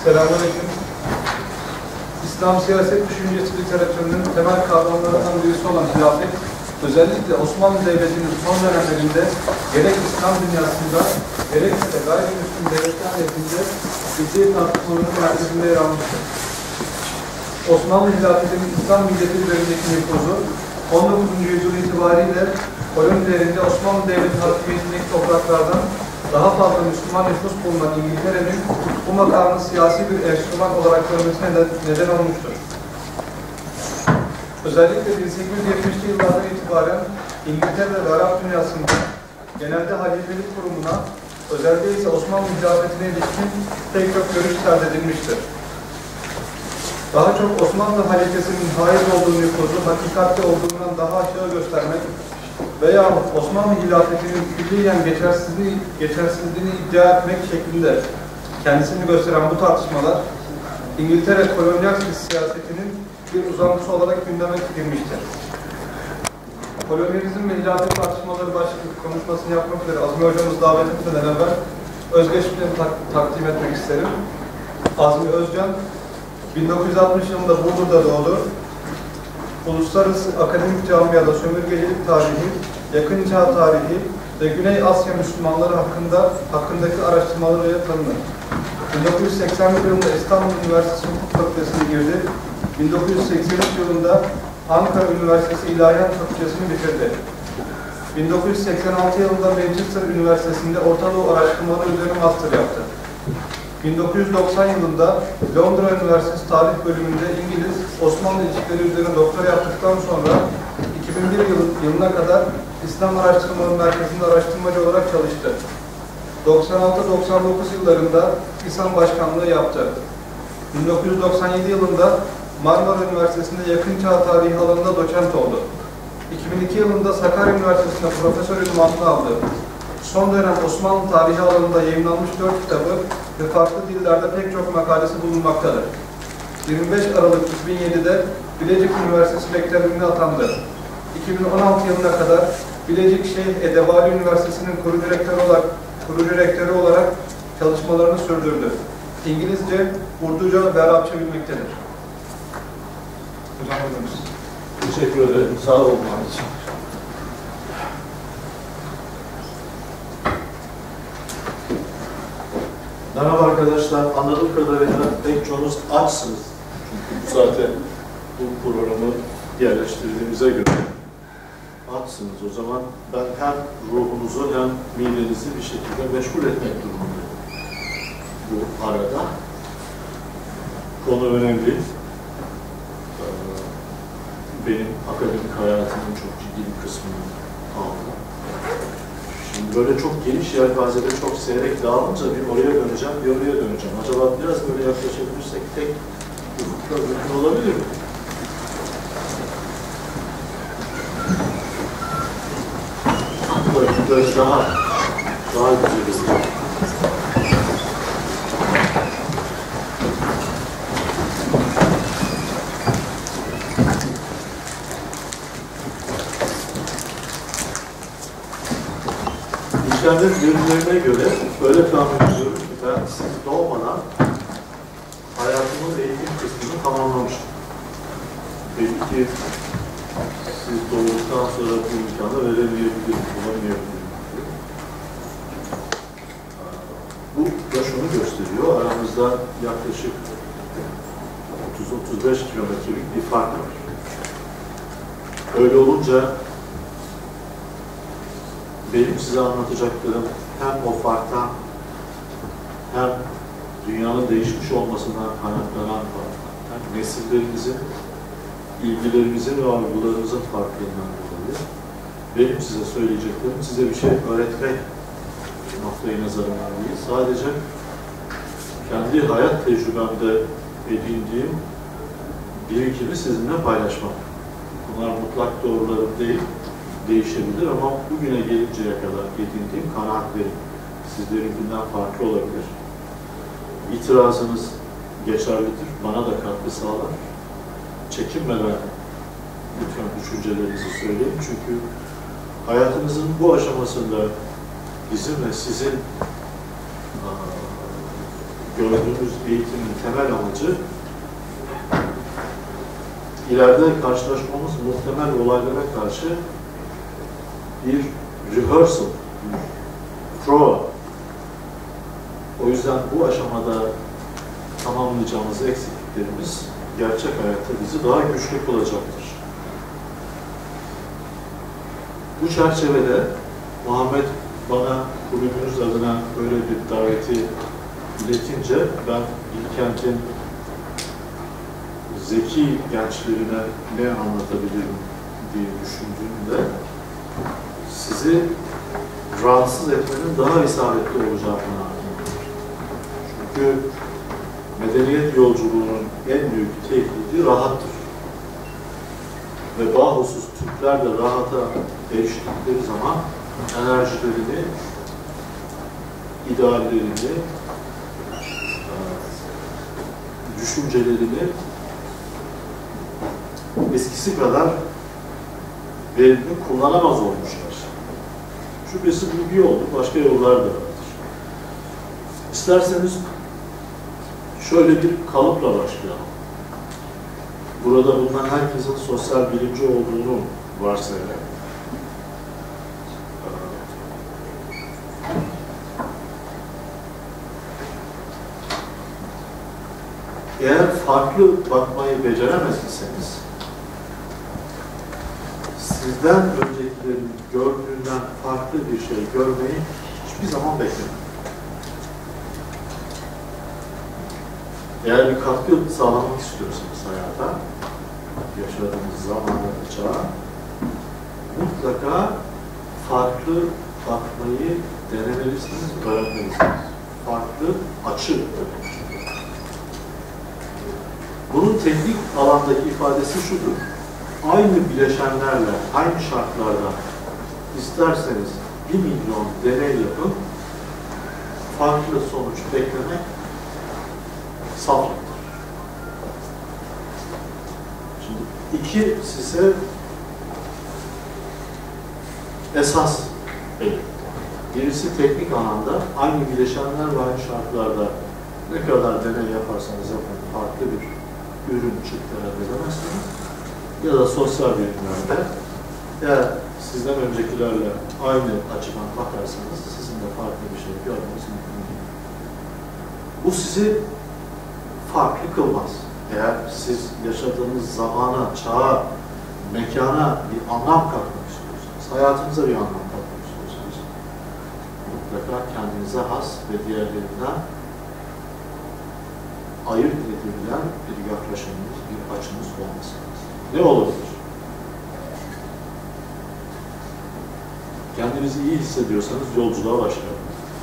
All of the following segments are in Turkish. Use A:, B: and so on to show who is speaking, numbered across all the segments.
A: Selamünaleyküm. İslam siyaset düşüncesi literatürünün temel kavramlarından birisi olan hilafet, özellikle Osmanlı Devleti'nin son dönemlerinde gerek İslam dünyasında, gerekse de gayrimüslim devletler nezdinde ciddi tartışmaların merkezinde yer almıştır. Osmanlı hilafetinin İslam milleti üzerindeki nüfuzu 19. yüzyıl itibariyle kolonilerinde Osmanlı Devleti hakimiyetindeki topraklardan daha fazla Müslüman nüfus bulunan İngiltere'nin bu makamı siyasi bir enstrüman olarak görmesine neden olmuştur. Özellikle 1870'li yıllardan itibaren İngiltere ve Arap dünyasında genelde halifelik kurumuna, özellikle ise Osmanlı hilafetine ilişkin pek çok görüş serdedilmiştir. Daha çok Osmanlı halifesinin haiz olduğu nüfuzu hakikatte olduğundan daha aşağı göstermek veya Osmanlı hilafetinin külliyen geçersizliğini iddia etmek şeklinde kendisini gösteren bu tartışmalar, İngiltere kolonyal siyasetinin bir uzantısı olarak gündeme girmiştir. Kolonyalizm ve hilafet tartışmaları başlıklı konuşmasını yapmak üzere Azmi hocamız davet etmeden evvel özgeçmişlerini takdim etmek isterim. Azmi Özcan, 1960 yılında Burdur'da doğdu. Uluslararası akademik camiada sömürgecilik tarihi, yakın çağ tarihi ve Güney Asya Müslümanları hakkındaki araştırmalarıyla tanınır. 1981 yılında İstanbul Üniversitesi Hukuk Fakültesi'ne girdi. 1983 yılında Ankara Üniversitesi İlahiyat Fakültesi'ni bitirdi. 1986 yılında Manchester Üniversitesi'nde Orta Doğu Araştırmaları üzerine master yaptı. 1990 yılında Londra Üniversitesi Tarih Bölümünde İngiliz-Osmanlı ilişkileri üzerine doktora yaptıktan sonra 2001 yılına kadar İslam Araştırmaları Merkezi'nde araştırmacı olarak çalıştı. 96-99 yıllarında İSAM Başkanlığı yaptı. 1997 yılında Marmara Üniversitesi'nde yakın çağ tarihi alanında doçent oldu. 2002 yılında Sakarya Üniversitesi'nde profesör ünvanını aldı. Son dönem Osmanlı tarihi alanında yayınlanmış 4 kitabı ve farklı dillerde pek çok makalesi bulunmaktadır. 25 Aralık 2007'de Bilecik Üniversitesi Rektörlüğü'ne atandı. 2016 yılına kadar Bilecik Şeyh Edebali Üniversitesi'nin kurucu rektörü olarak çalışmalarını sürdürdü. İngilizce, Urduca ve Arapça bilmektedir. Hocam hocamız.
B: Teşekkür ederim. Sağ olun. Merhaba arkadaşlar. Anladığım kadarıyla pek çoğunuz açsınız. Çünkü bu zaten bu programı yerleştirdiğimize göre açsınız. O zaman ben hem ruhunuzu hem midenizi bir şekilde meşgul etmek durumundayım. Bu arada konu önemli. Benim akademik hayatımın çok ciddi bir kısmını aldı. Şimdi böyle çok geniş yelpazede çok seyrek dağılınca bir oraya döneceğim, bir oraya döneceğim. Acaba biraz böyle yaklaşabilirsek tek ufukta mümkün olabilir mi? Böyle daha güzel. İşlemler birbirlerine göre öyle tahmin ediyorum ki ben siz doğmadan hayatımın eğitim kısmını tamamlamıştım. Belki siz doğduktan sonra bu imkanı veremeyebilirim, bulamayabilirim. Bu da şunu gösteriyor, aramızda yaklaşık 30-35 kilometrelik bir fark var. Öyle olunca benim size anlatacaklarım hem o farktan hem dünyanın değişmiş olmasından kaynaklanan farktan hem nesillerimizin, ilgilerimizin ve arzularımızın farklılığından dolayı benim size söyleyeceklerim size bir şey öğretmek noktayı nazarından değil. Sadece kendi hayat tecrübemde edindiğim birikimi sizinle paylaşmak. Bunlar mutlak doğrularım değil, değişebilir ama bugüne gelinceye kadar edindiğim kanaatlerim sizlerinkinden farklı olabilir. İtirazınız geçerlidir, bana da katkı sağlar. Çekinmeden lütfen düşüncelerinizi söyleyin çünkü hayatınızın bu aşamasında bizim ve sizin gördüğümüz eğitimin temel amacı ileride karşılaşmamız muhtemel olaylara karşı bir rehearsal, bir prova. O yüzden bu aşamada tamamlayacağımız eksikliklerimiz gerçek hayatta bizi daha güçlü kılacaktır. Bu çerçevede Muhammed bana kulübünüz adına böyle bir daveti iletince ben Bilkent'in zeki gençlerine ne anlatabilirim diye düşündüğümde sizi rahatsız etmenin daha isabetli olacağı kanaatindeyim. Çünkü medeniyet yolculuğunun en büyük tehdidi rahattır. Ve bahusuz Türkler de rahata eriştikleri zaman enerjilerini, ideallerini, düşüncelerini eskisi kadar verimli kullanamaz olmuşlar. Şüphesiz bu bir yoldur, başka yollar da vardır. İsterseniz şöyle bir kalıpla başlayalım. Burada bulunan herkesin sosyal bilimci olduğunu varsayarak eğer farklı bakmayı beceremez iseniz sizden öncekilerin gördüğünden farklı bir şey görmeyi hiçbir zaman beklemeyin. Eğer bir katkı sağlamak istiyorsanız hayata, yaşadığınız zamana, çağa, mutlaka farklı bakmayı denemelisiniz, öğrenmelisiniz. Farklı açı öğrenmelisiniz. Bunun teknik alandaki ifadesi şudur. Aynı bileşenlerle, aynı şartlarda isterseniz 1 milyon deney yapın, farklı sonuç beklemek saflıktır. Şimdi iki size esas belirtti. Birisi teknik alanda aynı bileşenler ve aynı şartlarda ne kadar deney yaparsanız yapın farklı bir ürün çıktı elde edemezsiniz. Ya da sosyal bilimlerde eğer sizden öncekilerle aynı açıdan bakarsanız sizin de farklı bir şey görmeniz mümkün değil. Bu sizi farklı kılmaz. Eğer siz yaşadığınız zamana, çağa, mekana bir anlam katmak istiyorsanız, hayatınıza bir anlam katmak istiyorsanız mutlaka kendinize has ve diğerlerinden ayırt edilen bir yaklaşımınız, bir açınız olması lazım. Ne olabilir? Kendinizi iyi hissediyorsanız yolculuğa başlayalım.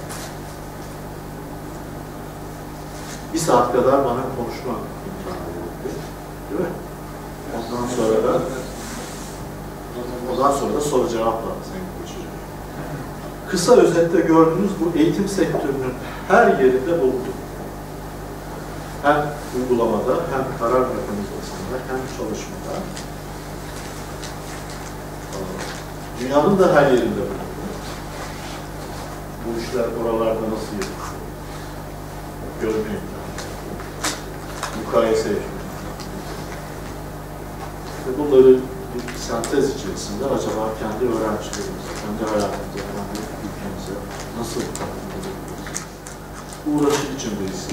B: 1 saat kadar bana konuşma imkanı verildi. Değil mi? Ondan sonra da soru cevapla geçeceğim. Kısa özetle gördüğünüz bu eğitim sektörünün her yerinde bulunduk. Hem uygulamada, hem karar mekanizmasında, hem çalışmada. Dünyanın da her yerinde bulunduk. Bu işler oralarda nasıl yapılıyor? Görmeyin. Mukayese etmeyin. Ve bunları bir sentez içerisinde acaba kendi öğrencilerimize, kendi hayatımıza, kendi ülkemize nasıl katılabiliriz? Uğraşı içindeyiz.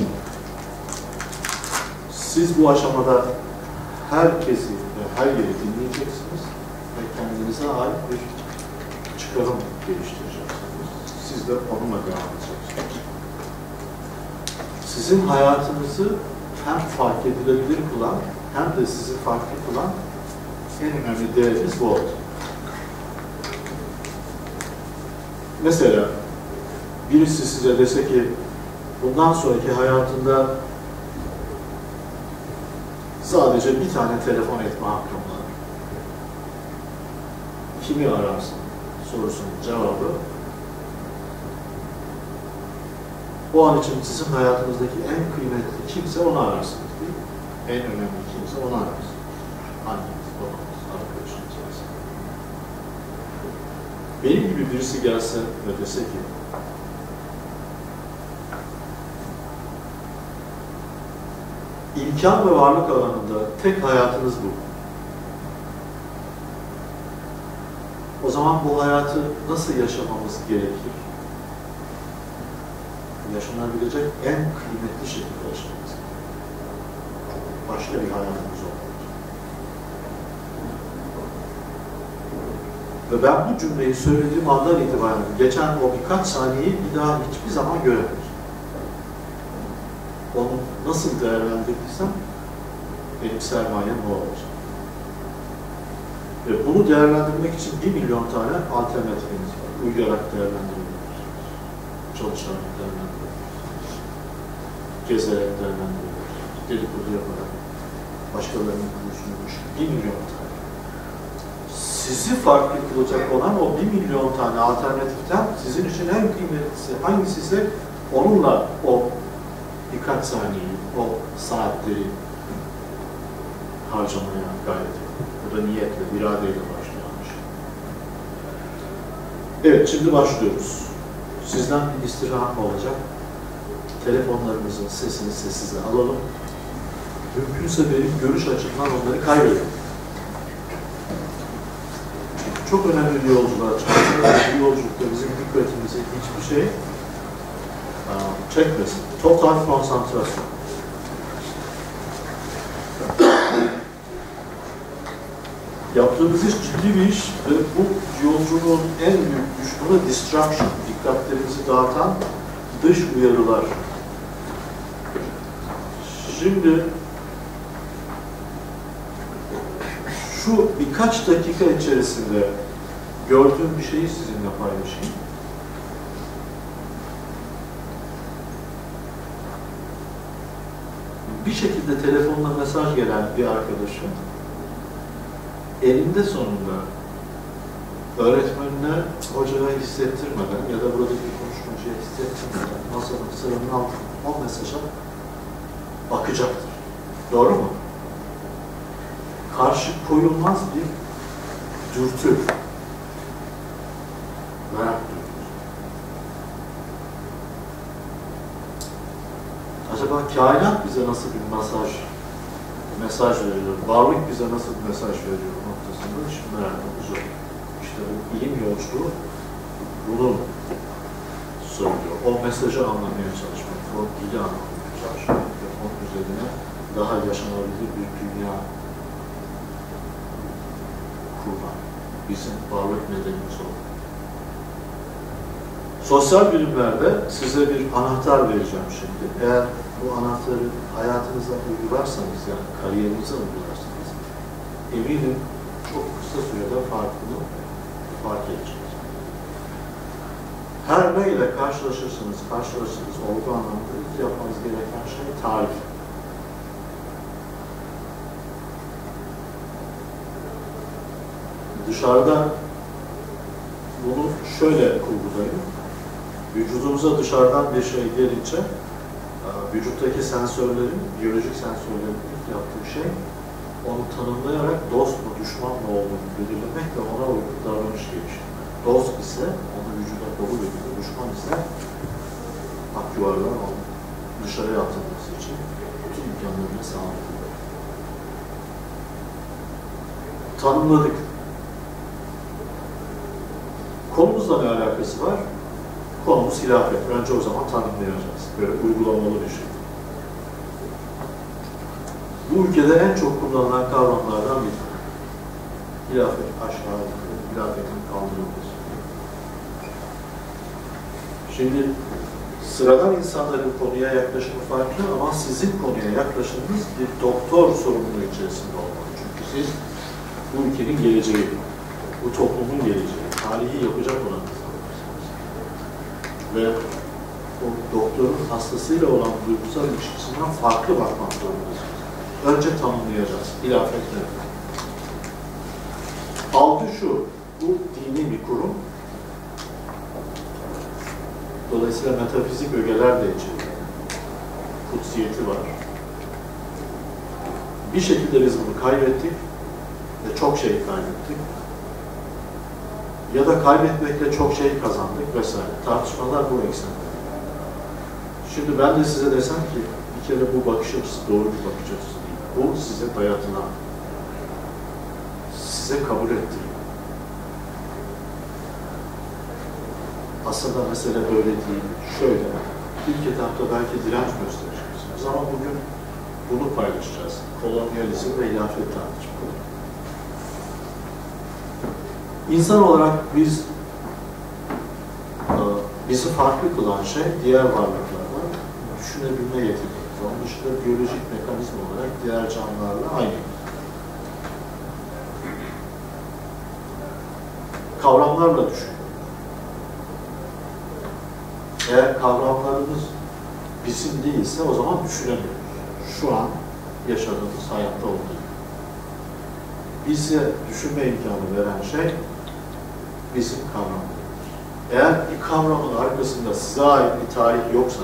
B: Siz bu aşamada herkesi ve her yeri dinleyeceksiniz ve kendinize ait bir çıkarım geliştireceksiniz. Siz de onunla devam edeceksiniz. Sizin hayatınızı hem fark edilebilir kılan hem de sizi farklı kılan en önemli değeriniz bu oldu. Mesela birisi size dese ki bundan sonraki hayatında sadece bir tane telefon etme hakkım var. Kimi ararsın sorusunun cevabı o an için sizin hayatınızdaki en kıymetli kimse onu ararsınız değil mi? En önemli kimse onu ararsınız. Anneniz, babanız, arkadaşınız vesaire. Benim gibi birisi gelse ve dese ki imkan ve varlık alanında tek hayatınız bu. O zaman bu hayatı nasıl yaşamamız gerekir? Yaşanabilecek en kıymetli şekilde yaşamamız gerekir. Başka bir hayatımız olmalı. Ve ben bu cümleyi söylediğim andan itibaren geçen o birkaç saniyeyi bir daha hiçbir zaman göremedim. Onu nasıl değerlendirdiysem benim sermayem o olacak. Ve bunu değerlendirmek için 1 milyon tane alternatifimiz var. Uyuyarak değerlendiriyoruz. Çalışarak değerlendiriyoruz. Gezerek değerlendiriyoruz. Dedikodu yaparak. Başkalarının konuşulmuş 1 milyon tane. Sizi farklı kılacak olan o 1 milyon tane alternatiften sizin için en kıymetlisi hangisi ise onunla o birkaç saniyeyi, o saatleri harcamaya gayret edin. Bu da niyetle, iradeyle başlayan bir şey. Evet, şimdi başlıyoruz. Sizden bir istirham olacak. Telefonlarınızın sesini sessize alalım. Mümkünse benim görüş açımdan onları kaybedin. Çok önemli bir yolculuğa çıkıyoruz. Bu yolculukta bizim dikkatimizi hiçbir şey çekmesin. Total konsantrasyon. Yaptığımız iş ciddi bir iş ve bu yolculuğun en büyük düşmanı distraction, dikkatlerimizi dağıtan dış uyarılar. Şimdi şu birkaç dakika içerisinde gördüğüm bir şeyi sizinle paylaşayım. Bir şekilde telefonla mesaj gelen bir arkadaşım elinde sonunda öğretmenine, hocaya hissettirmeden ya da buradaki konuşmacıya hissettirmeden masanın sıranın altına o mesaja bakacaktır. Doğru mu? Karşı koyulmaz bir dürtü. Merak duyuyoruz. Acaba kainat bize nasıl bir mesaj veriyor? Varlık bize nasıl bir mesaj veriyor noktasında şimdi merak olacak. İşte bu ilim yolculuğu bunu söylüyor. O mesajı anlamaya çalışmak, o dili anlamaya çalışmak ve onun üzerine daha yaşanabilir bir dünya kurmak. Bizim varlık nedenimiz o. Sosyal bilimlerde size bir anahtar vereceğim şimdi. Eğer bu anahtarı hayatınıza uygularsanız, yani kariyerinize uygularsanız, eminim çok kısa sürede farkını fark edeceksiniz. Her neyle karşılaşırsınız olgu anlamında ilk yapmanız gereken şey tarif. Dışarıda bunu şöyle kurgulayın. Vücudunuza dışarıdan bir şey gelince vücuttaki sensörlerin, biyolojik sensörlerin ilk yaptığı şey onu tanımlayarak dost mu, düşman mı olduğunu belirlemek ve ona uygun davranış geliştirmek. Dost ise onu vücuda kabul ediyor, düşman ise hak yuvardan onu dışarıya atılması için bütün imkanlarını sağlıyor. Tanımladık. Konumuzla ne alakası var? Konumuz hilafet. Önce o zaman tanımlayacağız. Böyle uygulamalı bir şey. Bu ülkede en çok kullanılan kavramlardan biri. Hilafet aşağı yukarı, hilafetin kaldırılması. Şimdi sıradan insanların konuya yaklaşımı farklı ama sizin konuya yaklaşımınız bir doktor sorumluluğu içerisinde olmalı. Çünkü siz bu ülkenin geleceği, bu toplumun geleceği, tarihi yapacak olan insanlarsınız. Ve o doktorun hastasıyla olan duygusal ilişkisinden farklı bakmak zorundasınız. Önce tanımlayacağız. Hilafet nedir? Algı şu, bu dini bir kurum. Dolayısıyla metafizik ögeler de içeriyor. Kutsiyeti var. Bir şekilde biz bunu kaybettik ve çok şey kaybettik. Ya da kaybetmekle çok şey kazandık vesaire. Tartışmalar bu eksende. Şimdi ben de size desem ki kere bu bakış açısı doğru bir bakış açısı değil. Bu size dayatılan, size kabul ettiriyor. Aslında mesele böyle değil. Şöyle, ilk etapta belki direnç göstereceksiniz ama bugün bunu paylaşacağız. Kolonyalizm ve hilafet tartışmaları. İnsan olarak bizi farklı kılan şey diğer varlıklardan düşünebilme yeteneğimiz. Onun dışında biyolojik mekanizma olarak diğer canlılarla aynı. Kavramlarla düşünüyoruz. Eğer kavramlarımız bizim değilse o zaman düşünemiyoruz. Şu an yaşadığımız hayatta olduğu gibi. Bize düşünme imkanı veren şey bizim kavramlarımız. Eğer bir kavramın arkasında size ait bir tarih yoksa,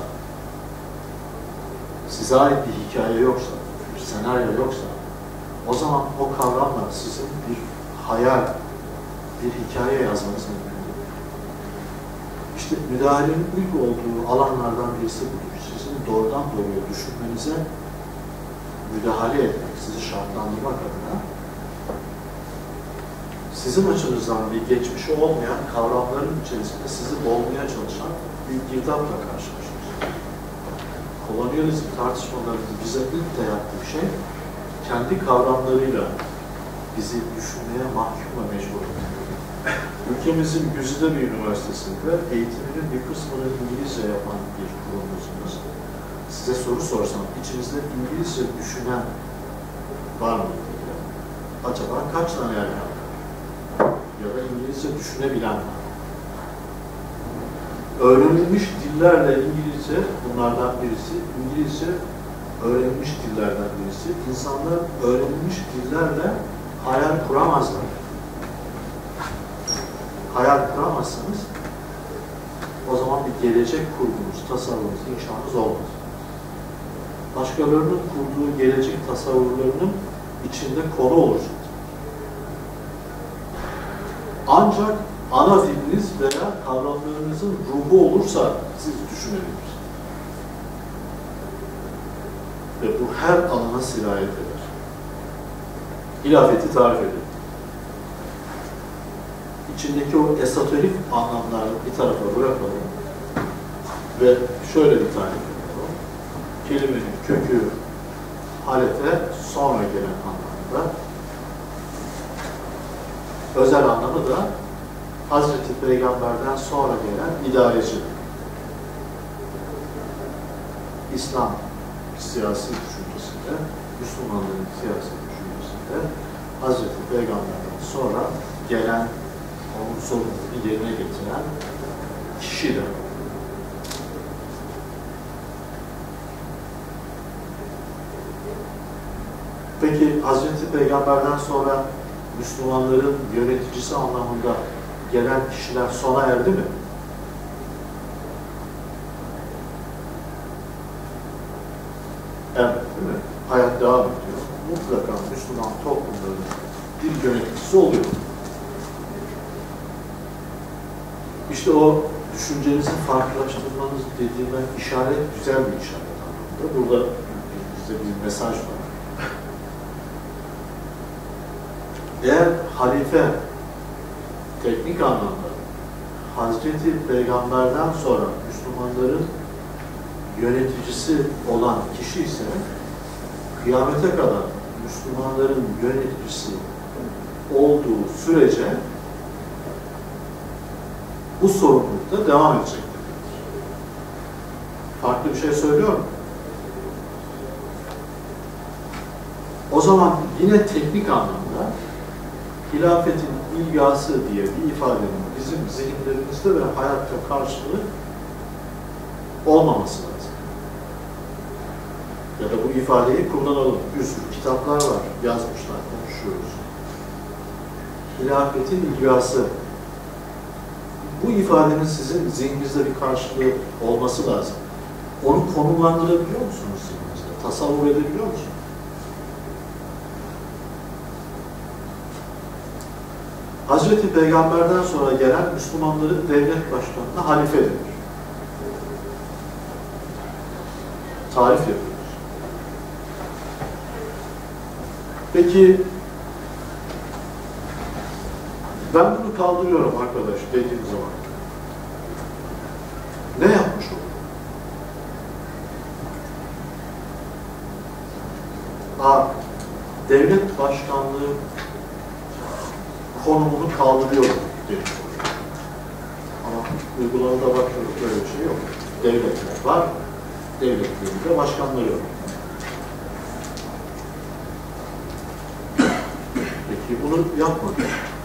B: size ait bir hikaye yoksa, bir senaryo yoksa, o zaman o kavramla sizin bir hayal, bir hikaye yazmanız mümkün değil. İşte müdahalenin ilk olduğu alanlardan birisi budur. Sizin doğrudan doğruya düşünmenize müdahale etmek, sizi şartlandırmak adına sizin açınızdan bir geçmişi olmayan kavramların içerisinde sizi boğmaya çalışan bir girdapla karşılaşıyoruz. Kolonyalizm tartışmalarının bize ilk dayattığı şey, kendi kavramlarıyla bizi düşünmeye mahkum ve mecbur ediyor. Ülkemizin güzide bir üniversitesinde eğitiminin bir kısmını İngilizce yapan bir kurumumuz. Size soru sorsam, içinizde İngilizce düşünen var mı diye. Acaba kaç tane erken ya da İngilizce düşünebilen var? Öğrenilmiş dillerle İngilizce, bunlardan birisi, İngilizce öğrenilmiş dillerden birisi. İnsanlar öğrenilmiş dillerle hayal kuramazlar. Hayal kuramazsanız, o zaman bir gelecek kurgunuz, tasavvurunuz, inşanız olmaz. Başkalarının kurduğu gelecek tasavvurlarının içinde konu olursunuz. Ancak ana diliniz veya kavramlarınızın ruhu olursa siz düşünebilirsiniz. Ve bu her alana sirayet eder. Hilafeti tarif edelim. İçindeki o esoterik anlamları bir tarafa bırakalım ve şöyle bir tarif edelim. Kelimenin kökü halefe sonra gelen anlamda, özel anlamı da Hazreti Peygamber'den sonra gelen idareci. İslam siyasi düşüncesinde, Müslümanların siyasi düşüncesinde Hazreti Peygamber'den sonra gelen, onun sorumluluğunu yerine getiren kişi de. Peki Hazreti Peygamber'den sonra Müslümanların yöneticisi anlamında gelen kişiler sona erdi mi? Evet, değil mi? Hayat devam ediyor. Mutlaka Müslüman toplumların bir yöneticisi oluyor. İşte o düşüncenizi farklılaştırmanız dediğime işaret güzel bir işaret anlamında. Burada bizde bir mesaj var. Eğer halife teknik anlamda Hazreti Peygamber'den sonra Müslümanların yöneticisi olan kişi ise kıyamete kadar Müslümanların yöneticisi olduğu sürece bu sorumlulukta devam edecektir. Farklı bir şey söylüyor mu? O zaman yine teknik anlamda hilafetin ilgası diye bir ifadenin bizim zihinlerimizde ve hayatta karşılığı olmaması lazım. Ya da bu ifadeyi kullanalım. Bir sürü kitaplar var, yazmışlar, konuşuyoruz. Hilafetin ilgası. Bu ifadenin sizin zihninizde bir karşılığı olması lazım. Onu konumlandırabiliyor musunuz zihninizde? Tasavvur edebiliyor musunuz? Hazreti Peygamber'den sonra gelen Müslümanların devlet başkanına halife denir. Tarif yapıyoruz. Peki ben bunu kaldırıyorum arkadaş dediğim zaman ne yapmış olur? A. Devlet başkanlığı konumunu kaldırıyorum demiş olur. Ama uygulamada bakıyoruz böyle bir şey yok. Devletler var, devletlerin de başkanları yok. Peki bunu yapmadı.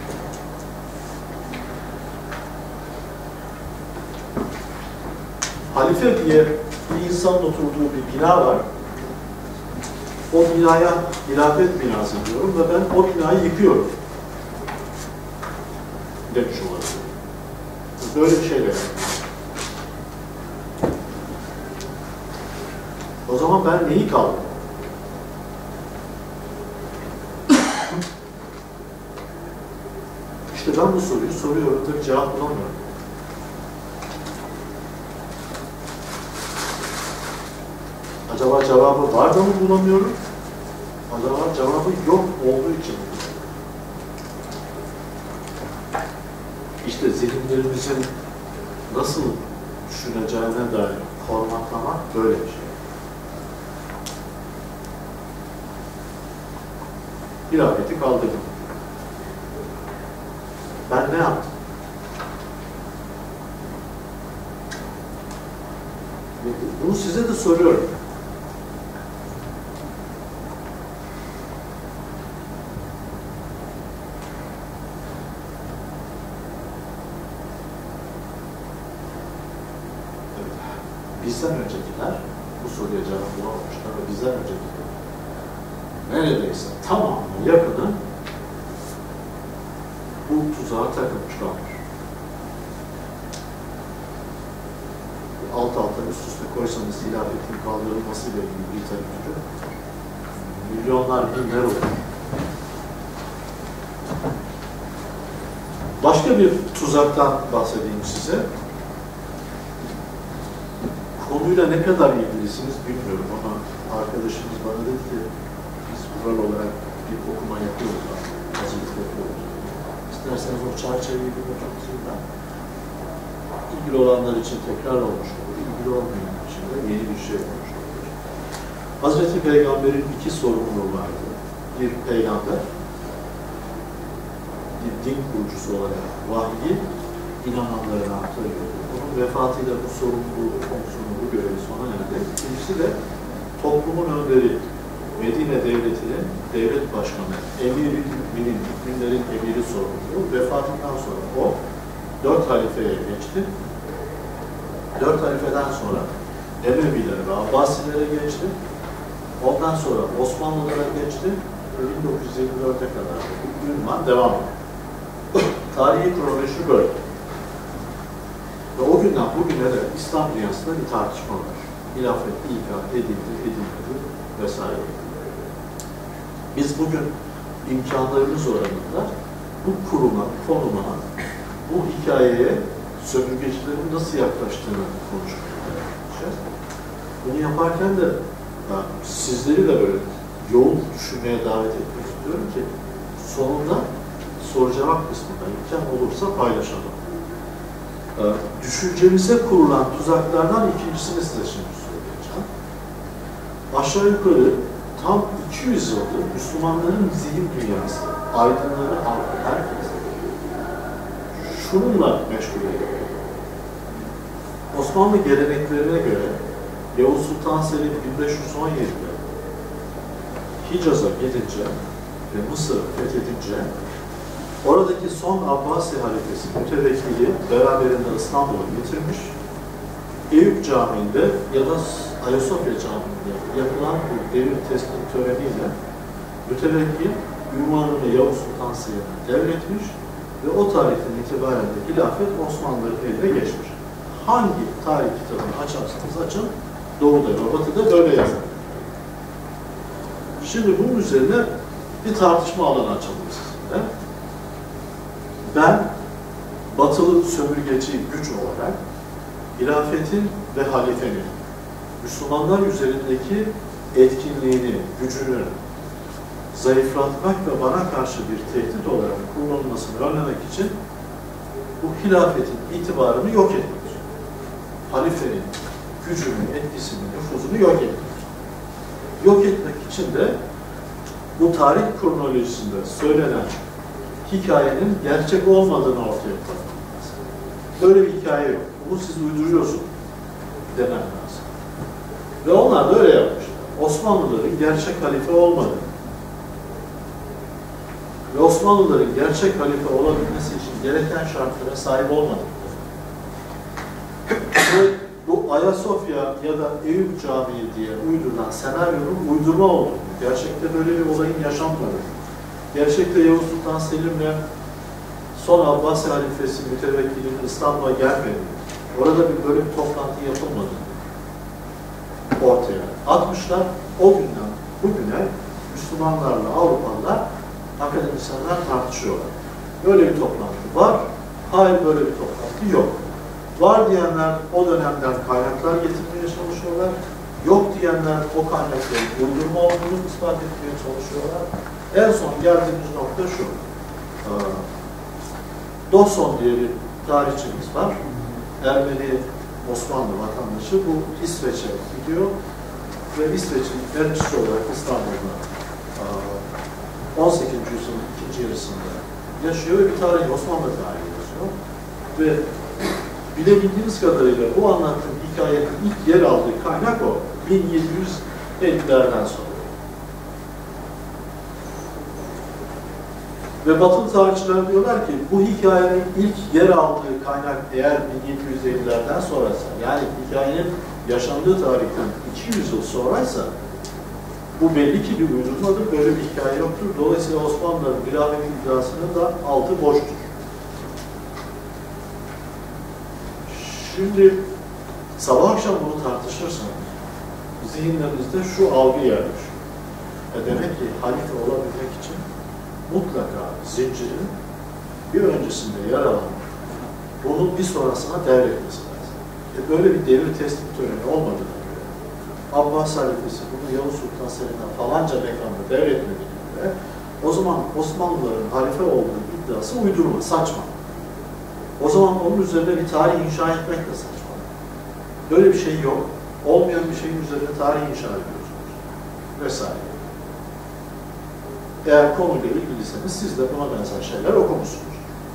B: Halife diye bir insanın oturduğu bir bina var. O binaya hilafet binası diyorum ve ben o binayı yıkıyorum demiş olabilir. Böyle bir şey de yapıyor. O zaman ben neyi kaldım? İşte ben bu soruyu soruyorum da cevap bulamıyorum. Acaba cevabı var da mı bulamıyorum? Acaba cevabı yok olduğu için mi? İşte zihinlerimizin nasıl düşüneceğine dair formatlamak böyle bir şey. Hilafeti kaldırdım. Ben ne yaptım? Bunu size de soruyorum. Bizden öncekiler bu soruya cevap bulamamışlar ve bizden öncekiler neredeyse tamamı yakını bu tuzağa takılmış kalmış. Alt alta üst üste koysanız hilafetin kaldırılmasıyla ilgili literatürü milyonlar, binler olur. Başka bir tuzaktan bahsedeyim size. Konuyla ne kadar ilgilisiniz bilmiyorum ama arkadaşımız bana dedi ki biz rural olarak bir okuma yapıyoruz, hazırlık yapıyoruz. İsterseniz o çerçeveyi bir bakın. İlgili olanlar için tekrar olmuş olur, ilgili olmayan için de yeni bir şey olmuş olur. Hazreti Peygamber'in iki sorumluluğu vardı. Bir peygamber, bir din kurucusu olarak vahyi inananlarına aktarıyordu. Onun vefatıyla bu sorumluluğu, fonksiyonu, bu görevi sona erdi. İkincisi de toplumun önderi, Medine Devleti'nin devlet başkanı, emir-i müminlerin emiri sorumluluğu vefatından sonra o 4 halifeye geçti. 4 halifeden sonra Emevilere ve Abbasilere geçti. Ondan sonra Osmanlılara geçti. 1924'e kadar bu ünvan devam etti. Tarihi kronoloji böyle. Ve o günden bugüne de İslam dünyasında bir tartışma var. Hilafet ilan edildi, edilmedi vesaire. Biz bugün imkanlarımız oranında bu kuruma, konuma, bu hikayeye sömürgecilerin nasıl yaklaştığını konuşacağız. Bunu yaparken de sizleri de böyle yoğun düşünmeye davet etmek istiyorum ki sonunda soru-cevap kısmında imkan olursa paylaşalım. Düşüncemize kurulan tuzaklardan ikincisini size şimdi söyleyeceğim. Aşağı yukarı tam 200 yıldır Müslümanların zihin dünyası, aydınları, halkı, herkes şununla meşgul ediyor. Osmanlı geleneklerine göre Yavuz Sultan Selim 1517'de Hicaz'a gidince ve Mısır'ı fethedince oradaki son Abbasi halifesi mütevekkili beraberinde İstanbul'a getirmiş. Eyüp Camii'nde ya da Ayasofya Camii'nde yapılan bu devir teslim töreniyle mütevekkil ünvanını Yavuz Sultan Selim'e devretmiş ve o tarihten itibaren de hilafet Osmanlıların eline geçmiş. Hangi tarih kitabını açarsanız açın, Doğu'da ve Batı'da böyle yazar. Şimdi bunun üzerine bir tartışma alanı açalım sizinle. Ben batılı sömürgeci güç olarak hilafetin ve halifenin Müslümanlar üzerindeki etkinliğini, gücünü zayıflatmak ve bana karşı bir tehdit olarak kullanılmasını önlemek için bu hilafetin itibarını yok etmek. Halifenin gücünü, etkisini, nüfuzunu yok etmek. Yok etmek için de bu tarih kronolojisinde söylenen hikayenin gerçek olmadığını ortaya koymak lazım. Böyle bir hikaye yok. Bunu siz uyduruyorsunuz demen lazım. Ve onlar da öyle yapmışlar. Osmanlıların gerçek halife olmadığını ve Osmanlıların gerçek halife olabilmesi için gereken şartlara sahip olmadığını ve bu Ayasofya ya da Eyüp Camii diye uydurulan senaryonun uydurma olduğunu, gerçekte böyle bir olayın yaşanmadığını, gerçekte Yavuz Sultan Selim'le son Abbasi halifesi mütevekkilinin İstanbul'a gelmediğini, orada böyle bir toplantı yapılmadığını ortaya atmışlar. O günden bugüne Müslümanlarla Avrupalılar, akademisyenler tartışıyorlar. Böyle bir toplantı var, hayır böyle bir toplantı yok. Var diyenler o dönemden kaynaklar getirmeye çalışıyorlar. Yok diyenler o kaynakların uydurma olduğunu ispat etmeye çalışıyorlar. En son geldiğimiz nokta şu. Dawson diye bir tarihçimiz var. Ermeni Osmanlı vatandaşı. Bu İsveç'e gidiyor ve İsveç'in elçisi olarak İstanbul'da 18. yüzyılın ikinci yarısında yaşıyor ve bir tarih, Osmanlı tarihi yazıyor. Ve bilebildiğiniz kadarıyla bu anlattığım hikayenin ilk yer aldığı kaynak o. 1750'lerden sonra. Ve batılı tarihçiler diyorlar ki bu hikayenin ilk yer aldığı kaynak eğer 1750'lerden sonraysa, yani hikayenin yaşandığı tarihten 200 yıl sonraysa bu belli ki bir uydurmadır, böyle bir hikaye yoktur. Dolayısıyla Osmanlıların hilafet iddiasının da altı boştur. Şimdi sabah akşam bunu tartışırsanız zihinlerinizde şu algı yerleşiyor. Demek ki halife olabilmek için mutlaka zincirin bir öncesinde yer alan onun bir sonrasına devretmesi lazım. Böyle bir devir teslim töreni olmadığına göre Abbas halifesi bunu Yavuz Sultan Selim'den falanca mekanda devretmediğine göre o zaman Osmanlıların halife olduğu iddiası uydurma, saçma. O zaman onun üzerine bir tarih inşa etmek de saçma. Böyle bir şey yok. Olmayan bir şeyin üzerine tarih inşa ediyorsunuz. Vesaire. Eğer konuyla ilgiliyseniz siz de buna benzer şeyler okumuşsunuz.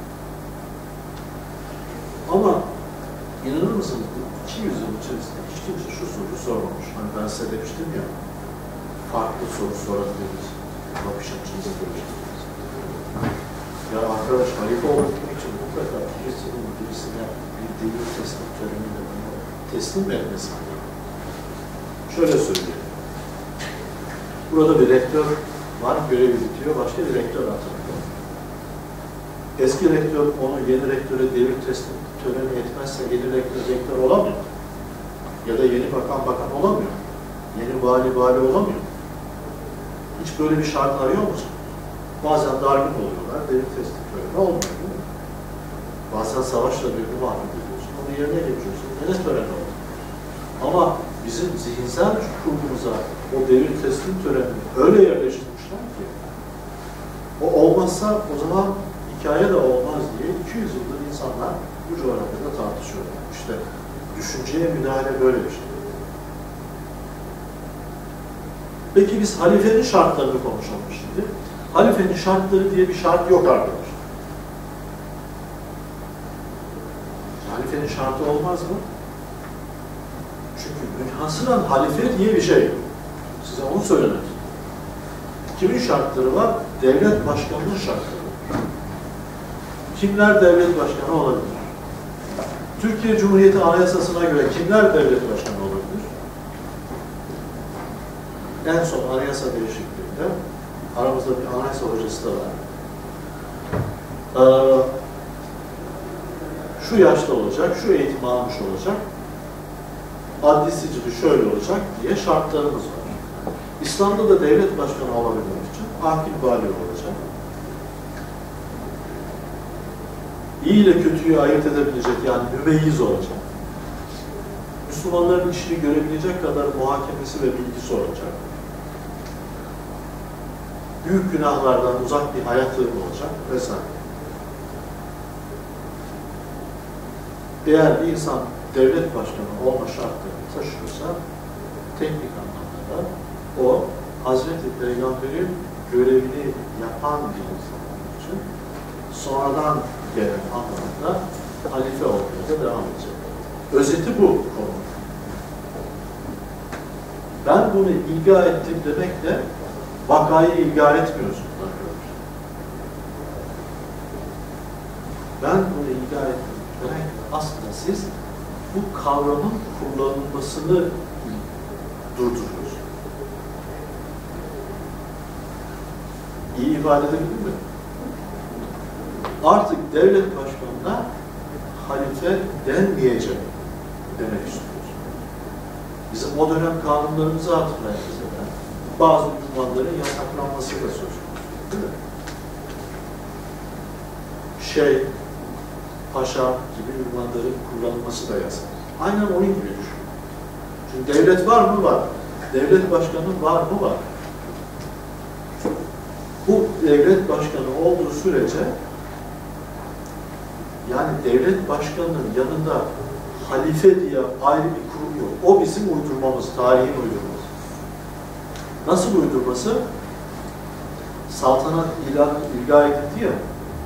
B: Ama inanır mısınız? 200 yıl içerisinde hiç kimse şu soruyu sormamış. Hani ben size demiştim ya, farklı soru sorabiliriz. Bakış açınızı göreceksiniz. Ya arkadaş, halife olmak için mutlaka birisine bir devir teslim töreniyle teslim etmesi. Şöyle söyleyeyim. Burada bir rektör var, görevi bitiyor, başka bir rektör atanıyor. Eski rektör onu yeni rektöre devir teslim töreni etmezse yeni rektör olamıyor. Ya da yeni bakan olamıyor. Yeni vali olamıyor. Hiç böyle bir şart arıyor musun? Bazen dargın oluyorlar, devir teslim töreni olmuyor değil mi? Bazen savaşla birini mahkum ediyorsun, onu yerine getiriyorsun, yine tören oluyor. Ama bizim zihinsel kurgumuza o devir teslim törenini öyle yerleştirmişler ki o olmazsa o zaman hikaye de olmaz diye 200 yıldır insanlar bu coğrafyada tartışıyorlar. İşte düşünceye müdahale böyle bir şey. Peki biz halifenin şartlarını konuşalım şimdi. Halifenin şartları diye bir şart yok arkadaşlar. Halifenin şartı olmaz mı? Çünkü münhasıran halife diye bir şey yok. Size onu söylemek. Kimin şartları var? Devlet başkanının şartları. Kimler devlet başkanı olabilir? Türkiye Cumhuriyeti Anayasası'na göre kimler devlet başkanı olabilir? En son anayasa değişikliğinde aramızda bir anayasa hocası da var. Şu yaşta olacak, şu eğitim almış olacak, adli sicili şöyle olacak diye şartlarımız var. İslam'da da devlet başkanı olabilmek için hakim vali olacak. İyi ile kötüyü ayırt edebilecek, yani mümeyyiz olacak. Müslümanların işini görebilecek kadar muhakemesi ve bilgisi olacak. büyük günahlardan uzak bir hayatları olacak vesaire. Eğer bir insan devlet başkanı olma şartlarını taşıyorsa, teknik anlamda da o Hazreti Peygamber'in görevini yapan bir insan olduğu için sonradan gelen anlamda halife olmaya da devam edecek. Özeti bu konu. Ben bunu ilga ettim demekle vakayı ilga etmiyorsunuz arkadaşlar. Ben bunu ilga ettim demek aslında siz bu kavramın kullanılmasını durduruyorsunuz. İyi ifade edebildim mi? Artık devlet başkanına halife denmeyecek demek istiyoruz. Bizim o dönem kanunlarımızı hatırlayın mesela. Bazı ünvanların yasaklanması da söz konusu. Değil mi? Şeyh, paşa gibi ünvanların kullanılması da yasak. Aynen onun gibi düşün. Çünkü devlet var mı? Var. Devlet başkanı var mı? Var. Bu devlet başkanı olduğu sürece yani devlet başkanının yanında halife diye ayrı bir kurum yok. O bizim uydurmamız, tarihin uydurması. Nasıl uydurması? Saltanat ilga edildi ya,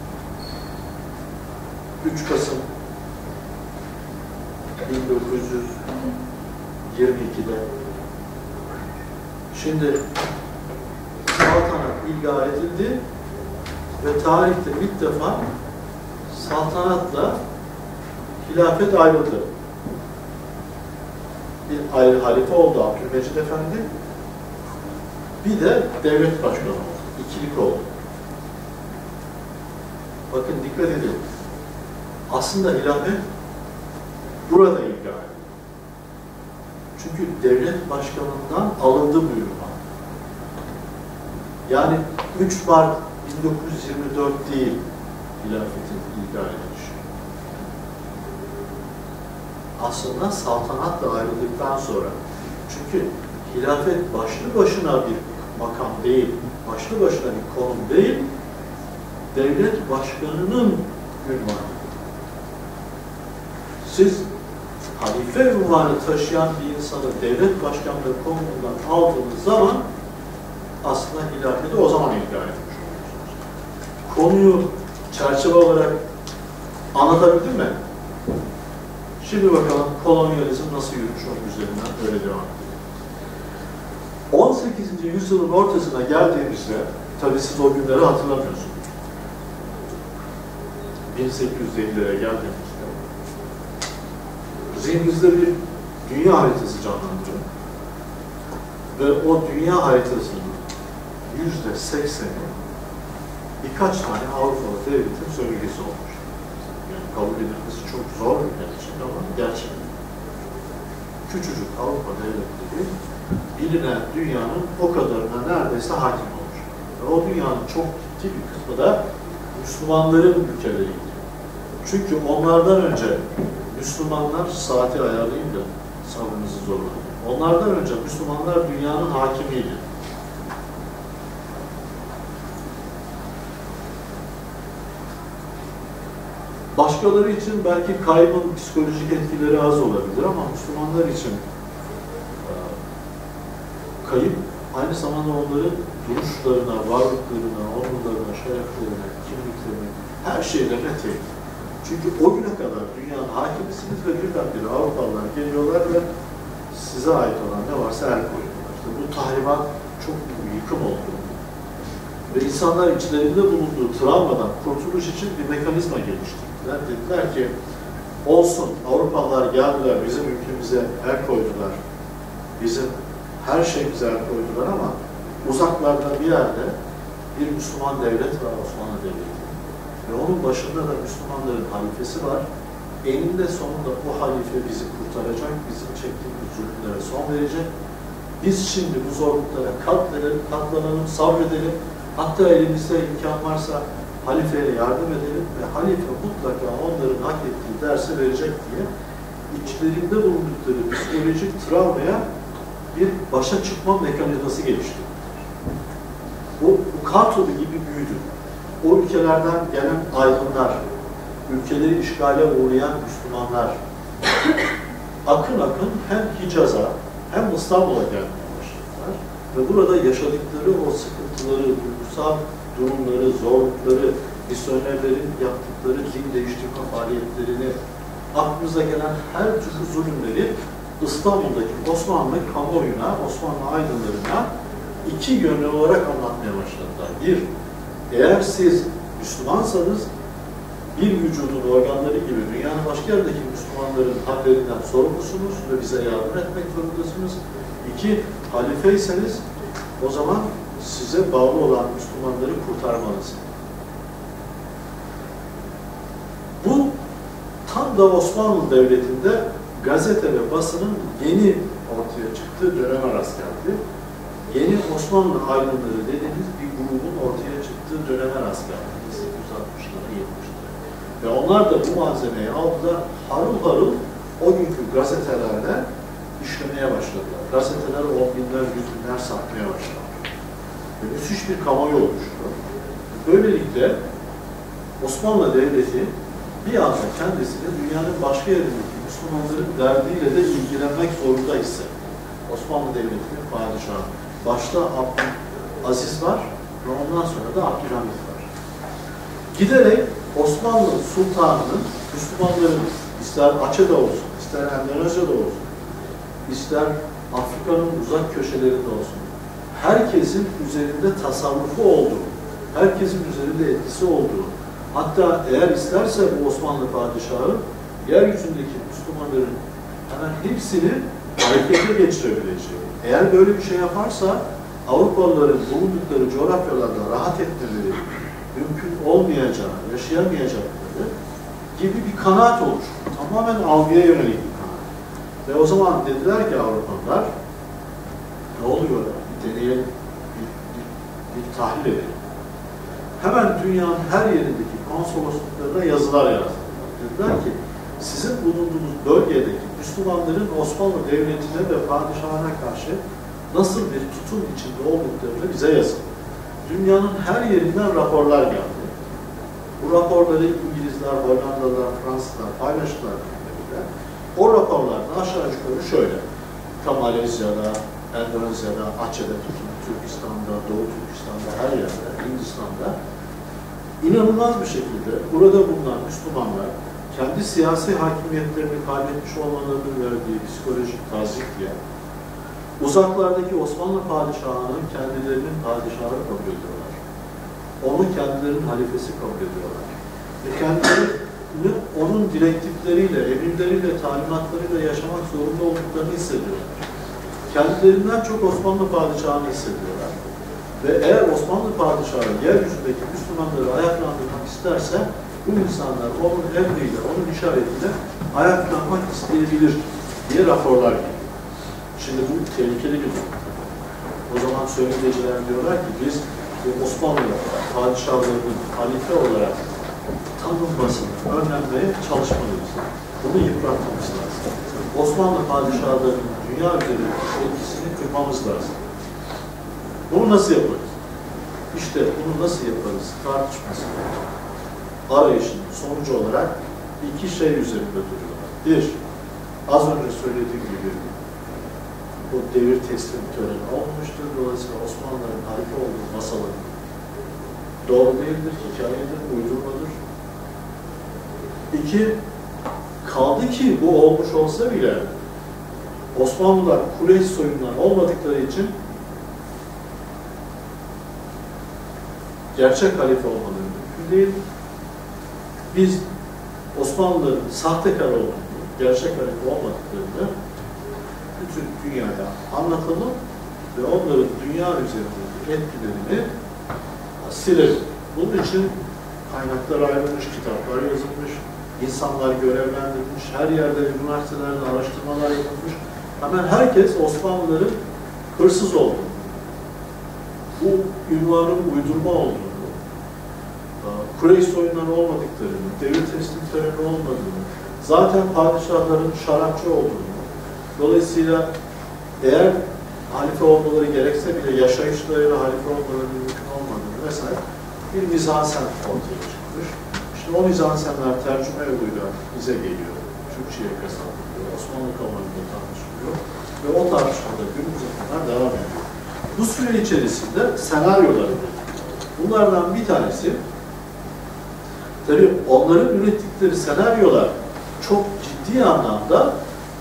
B: 3 Kasım 1922'de. Şimdi saltanat ilga edildi ve tarihte ilk defa saltanatla hilafet ayrıldı. Bir ayrı halife oldu Abdülmecid Efendi, bir de devlet başkanı oldu. İkilik oldu. Bakın dikkat edin. Aslında hilafet burada ilga edildi. Çünkü devlet başkanından alındı bu ünvan. Yani 3 Mart 1924 değil hilafetin ilga edilişi. Aslında saltanatla ayrıldıktan sonra. Çünkü hilafet başlı başına bir makam değil, başlı başına bir konum değil, devlet başkanının ünvanı. Siz halife ünvanı taşıyan bir insanı devlet başkanlığı konumundan aldığınız zaman aslında hilafeti o zaman ilga etmiş oluyorsunuz. Konuyu çerçeve olarak anlatabildim mi? Şimdi bakalım kolonyalizm nasıl yürümüş onun üzerinden öyle devam edelim. 18. yüzyılın ortasına geldiğimizde, tabii siz o günleri hatırlamıyorsunuz. 1850'lere geldiğimizde zihninizde bir dünya haritası canlandırın ve o dünya haritasının %80'i birkaç tane Avrupalı devletin sömürgesi olmuş. Yani kabul edilmesi çok zor bir gerçek ama gerçek. Küçücük Avrupa devletleri bilinen dünyanın o kadarına neredeyse hakim olmuş. Ve o dünyanın çok ciddi bir kısmı da Müslümanların ülkeleriydi. Çünkü onlardan önce Müslümanlar saati ayarlayın da sabrınızı zorlayın. Onlardan önce Müslümanlar dünyanın hakimiydi. Başkaları için belki kaybın psikolojik etkileri az olabilir ama Müslümanlar için kayıp aynı zamanda onların duruşlarına, varlıklarına, onurlarına, şereflerine, kimliklerine, her şeylerine tehdit. Çünkü o güne kadar dünyanın hakimisiniz ve birdenbire Avrupalılar geliyorlar ve size ait olan ne varsa el koyuyorlar. İşte bu tahribat çok büyük bir yıkım oldu. Ve insanlar içlerinde bulunduğu travmadan kurtuluş için bir mekanizma geliştirdiler. Dediler ki, olsun Avrupalılar geldiler, bizim ülkemize el koydular, bizim her şeyimize el koydular ama uzaklarda bir yerde bir Müslüman devlet var, Osmanlı Devleti. Ve onun başında da Müslümanların halifesi var. Eninde sonunda o halife bizi kurtaracak, bizim çektiğimiz zulümlere son verecek. Biz şimdi bu zorluklara katlanalım, sabredelim. Hatta elimizde imkan varsa halifeye yardım edelim ve halife mutlaka onların hak ettiği dersi verecek diye içlerinde bulundukları psikolojik travmaya bir başa çıkma mekanizması geliştirdiler. bu kar topu gibi büyüdü. O ülkelerden gelen aydınlar, ülkeleri işgale uğrayan Müslümanlar akın akın hem Hicaz'a hem İstanbul'a gelmeye başladılar. Ve burada yaşadıkları o sıkıntıları, duygusal durumları, zorlukları, misyonerlerin yaptıkları din değiştirme faaliyetlerini, aklımıza gelen her türlü zulümleri İstanbul'daki Osmanlı kamuoyuna, Osmanlı aydınlarına iki yönlü olarak anlatmaya başladılar. Bir, eğer siz Müslümansanız bir vücudun organları gibi dünyanın başka yerdeki Müslümanların hallerinden sorumlusunuz ve bize yardım etmek zorundasınız. İki, halifeyseniz o zaman size bağlı olan Müslümanları kurtarmalısınız. Bu tam da Osmanlı Devleti'nde gazete ve basının yeni ortaya çıktığı döneme rast geldi. Yeni Osmanlı aydınları dediğimiz bir grubun ortaya çıktığı döneme rast geldi. 1860'lara, 70'lere. Ve onlar da bu malzemeyi aldılar, harıl harıl o günkü gazetelerle işlemeye başladılar. Gazeteler 10 binler, 100 binler satmaya başladı. Ve müthiş bir kamuoyu oluştu. Böylelikle Osmanlı Devleti bir anda kendisini dünyanın başka yerindeki Müslümanların derdiyle de ilgilenmek zorunda hissetti. Osmanlı Devleti'nin padişahı. Başta Abdülaziz var ve ondan sonra da Abdülhamit var. Giderek Osmanlı Sultanı'nın Müslümanların ister Açı'da olsun, ister Endonezya'da olsun, ister Afrika'nın uzak köşelerinde olsun, herkesin üzerinde tasarrufu olduğu, herkesin üzerinde etkisi olduğu, hatta eğer isterse bu Osmanlı padişahı yeryüzündeki Müslümanların hemen hepsini harekete geçirebileceği, eğer böyle bir şey yaparsa Avrupalıların bulundukları coğrafyalarda rahat etmeleri mümkün olmayacağı, yaşayamayacakları gibi bir kanaat oluştu. Tamamen algıya yönelik bir kanaat. Ve o zaman dediler ki Avrupalılar, ne oluyor? Bir deneyelim, bir tahlil edelim. Hemen dünyanın her yerindeki konsolosluklarına yazılar yazdılar. Dediler ki, sizin bulunduğunuz bölgedeki Müslümanların Osmanlı Devleti'ne ve padişahına karşı nasıl bir tutum içinde olduklarını bize yazın. Dünyanın her yerinden raporlar geldi. Bu raporları İngilizler, Hollandalılar, Fransızlar paylaştılar birbirleriyle. O raporlarda aşağı yukarı şöyle. Malezya'da, Endonezya'da, Aceh'de, Türkistan'da, Doğu Türkistan'da, her yerde, Hindistan'da inanılmaz bir şekilde burada bulunan Müslümanlar kendi siyasi hakimiyetlerini kaybetmiş olmalarının verdiği psikolojik tazikle uzaklardaki Osmanlı padişahının kendilerinin padişahı kabul ediyorlar. Onu kendilerinin halifesi kabul ediyorlar. Ve kendilerini onun direktifleriyle, emirleriyle, talimatlarıyla yaşamak zorunda olduklarını hissediyorlar. Kendilerinden çok Osmanlı padişahını hissediyorlar. Ve eğer Osmanlı padişahı yeryüzündeki Müslümanları ayaklandırmak isterse bu insanlar onun emriyle, onun işaretiyle ayaklanmak isteyebilir diye raporlar geliyor. Şimdi bu tehlikeli bir durum. O zaman sömürgeciler diyorlar ki biz Osmanlı padişahlarının halife olarak tanınmasını önlemeye çalışmalıyız. Bunu yıpratmamız lazım. Osmanlı padişahlarının dünya üzerindeki etkisini kırmamız lazım. Bunu nasıl yaparız? İşte bunu nasıl yaparız tartışması arayışın sonucu olarak iki şey üzerinde duruyorlar. Bir, az önce söylediğim gibi bu devir teslim töreni olmuştur. Dolayısıyla Osmanlıların halife olduğu masaları doğru değildir, hikayedir, uydurmadır. İki, kaldı ki bu olmuş olsa bile Osmanlılar Kureyş soyundan olmadıkları için gerçek halife olmaları mümkün değil. Biz Osmanlıların sahtekar olduğunu, gerçek halife olmadıklarını bütün dünyaya anlatalım ve onların dünya üzerindeki etkilerini silelim. Bunun için kaynaklar ayrılmış, kitaplar yazılmış, insanlar görevlendirilmiş, her yerde üniversitelerde araştırmalar yapılmış. Hemen herkes Osmanlıların hırsız olduğunu, bu ünvanın uydurma olduğunu, Kureyş soyundan olmadıklarını, devlet teslim töreni olmadığını, zaten padişahların şarapçı olduğunu, dolayısıyla eğer halife olmaları gerekse bile yaşayışlarıyla halife olmaları mümkün sahip bir mizansen ortaya çıkmış. İşte o mizansenler tercüme yoluyla bize geliyor. Türkçe'ye kazandırılıyor. Osmanlı kamuoyunda tartışılıyor. Ve o tartışmada günümüze kadar devam ediyor. Bu süre içerisinde senaryolar üretiyor. Bunlardan bir tanesi, tabii onların ürettikleri senaryolar çok ciddi anlamda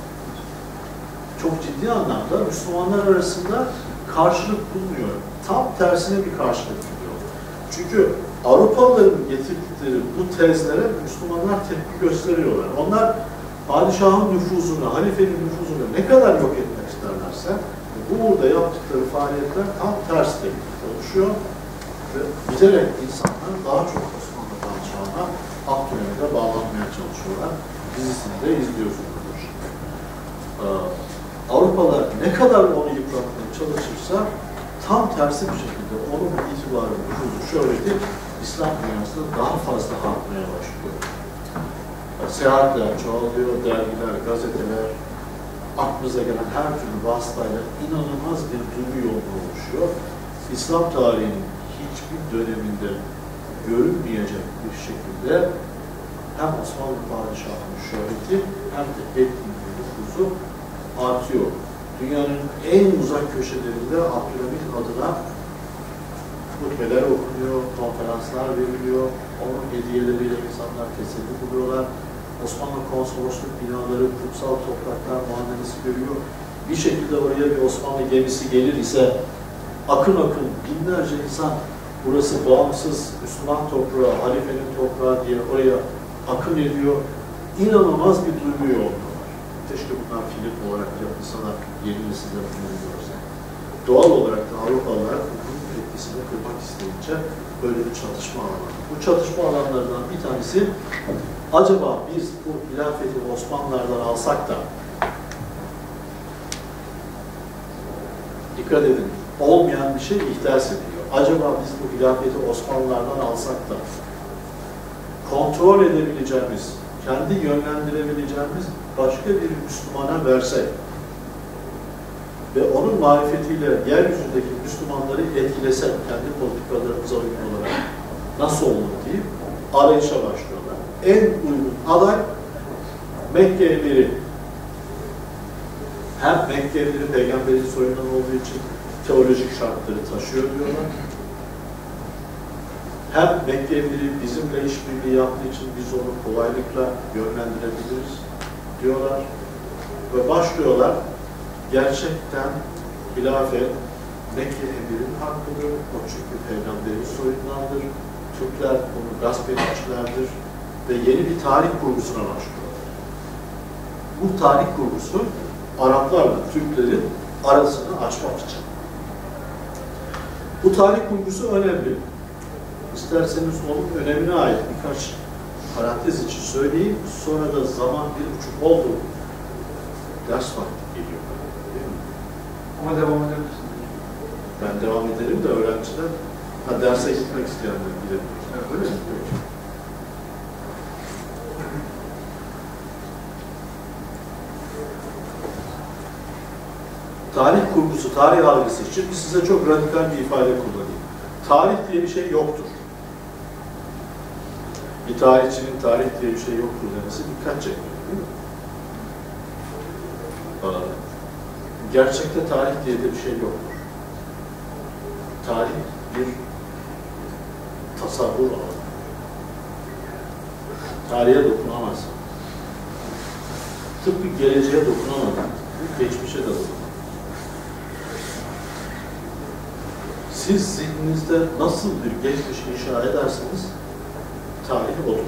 B: Müslümanlar arasında karşılık bulmuyor. Tam tersine bir karşılık buluyor. Çünkü Avrupalıların getirdikleri bu tezlere Müslümanlar tepki gösteriyorlar. Onlar padişahın nüfuzunu, halifenin nüfuzunu ne kadar yok etmek isterlerse burada yaptıkları faaliyetler tam ters tepki oluşuyor ve giderek insanlar daha çok Osmanlı padişahına Abdülhamid'e bağlanmaya çalışıyorlar. Dizisini de izliyorsunuz. Avrupalılar ne kadar onu yıpratmaya çalışırsa tam tersi bir şekilde onun itibarı, nüfuzu, şöhreti İslam dünyasında daha fazla artmaya başlıyor. Seyahatler çoğalıyor, dergiler, gazeteler, aklınıza gelen her türlü vasıtayla inanılmaz bir duygu yoğunluğu oluşuyor. İslam tarihinin hiçbir döneminde görünmeyecek bir şekilde hem Osmanlı padişahının şöhreti hem de etkinliği, nüfuzu artıyor. Dünyanın en uzak köşelerinde Abdülhamid adına hutbeler okunuyor, konferanslar veriliyor, onun hediyeleriyle insanlar teselli buluyorlar. Osmanlı konsolosluk binaları, kutsal topraklar muamelesi görüyor. Bir şekilde oraya bir Osmanlı gemisi gelir ise akın akın binlerce insan burası bağımsız Müslüman toprağı, halifenin toprağı diye oraya akın ediyor. İnanılmaz bir duygu yoğunluğu var. Keşke bunlar film olarak yapılsalar, yeni nesiller bunu görse. Doğal olarak da Avrupalılar bunun etkisini kırmak isteyince böyle bir çatışma alanı. Bu çatışma alanlarından bir tanesi, acaba biz bu hilafeti Osmanlılardan alsak da, dikkat edin, olmayan bir şey ihdas ediliyor. Acaba biz bu hilafeti Osmanlılardan alsak da, kontrol edebileceğimiz, kendi yönlendirebileceğimiz başka bir Müslümana versek ve onun marifetiyle yeryüzündeki Müslümanları etkilesek kendi politikalarımıza uygun olarak nasıl olur deyip arayışa başlıyorlar. En uygun aday Mekke emiri. Hem Mekke emiri peygamberin soyundan olduğu için teolojik şartları taşıyor diyorlar. Hem Mekke emiri bizimle işbirliği yaptığı için biz onu kolaylıkla yönlendirebiliriz diyorlar. Ve başlıyorlar, gerçekten hilafet Mekke emirinin hakkıdır. O çünkü peygamberin soyundandır. Türkler bunu gasp etmişlerdir. Ve yeni bir tarih kurgusuna başlıyorlar. Bu tarih kurgusu Araplarla Türklerin arasını açmak için. Bu tarih kurgusu önemli. İsterseniz onun önemine ait birkaç parantez için söyleyeyim. Sonra da zaman 1,5 oldu. Ders vakti geliyor. Değil mi?
A: Ama devam edebilirsin.
B: Ben devam ederim de öğrenciler derse gitmek isteyenler gidebilir.
A: Evet.
B: Öyle mi? Tarih kurgusu, tarih algısı için size çok radikal bir ifade kullanayım. Tarih diye bir şey yoktur. Bir tarihçinin tarih diye bir şey yoktur demesi dikkat çekiyor, değil mi? Gerçekte tarih diye de bir şey yoktur. Tarih bir tasavvur alanı. Tarihe dokunamazsın. Tıpkı geleceğe dokunamadın, geçmişe de dokunamazsın. Siz zihninizde nasıl bir geçmiş inşa ederseniz tarih odur.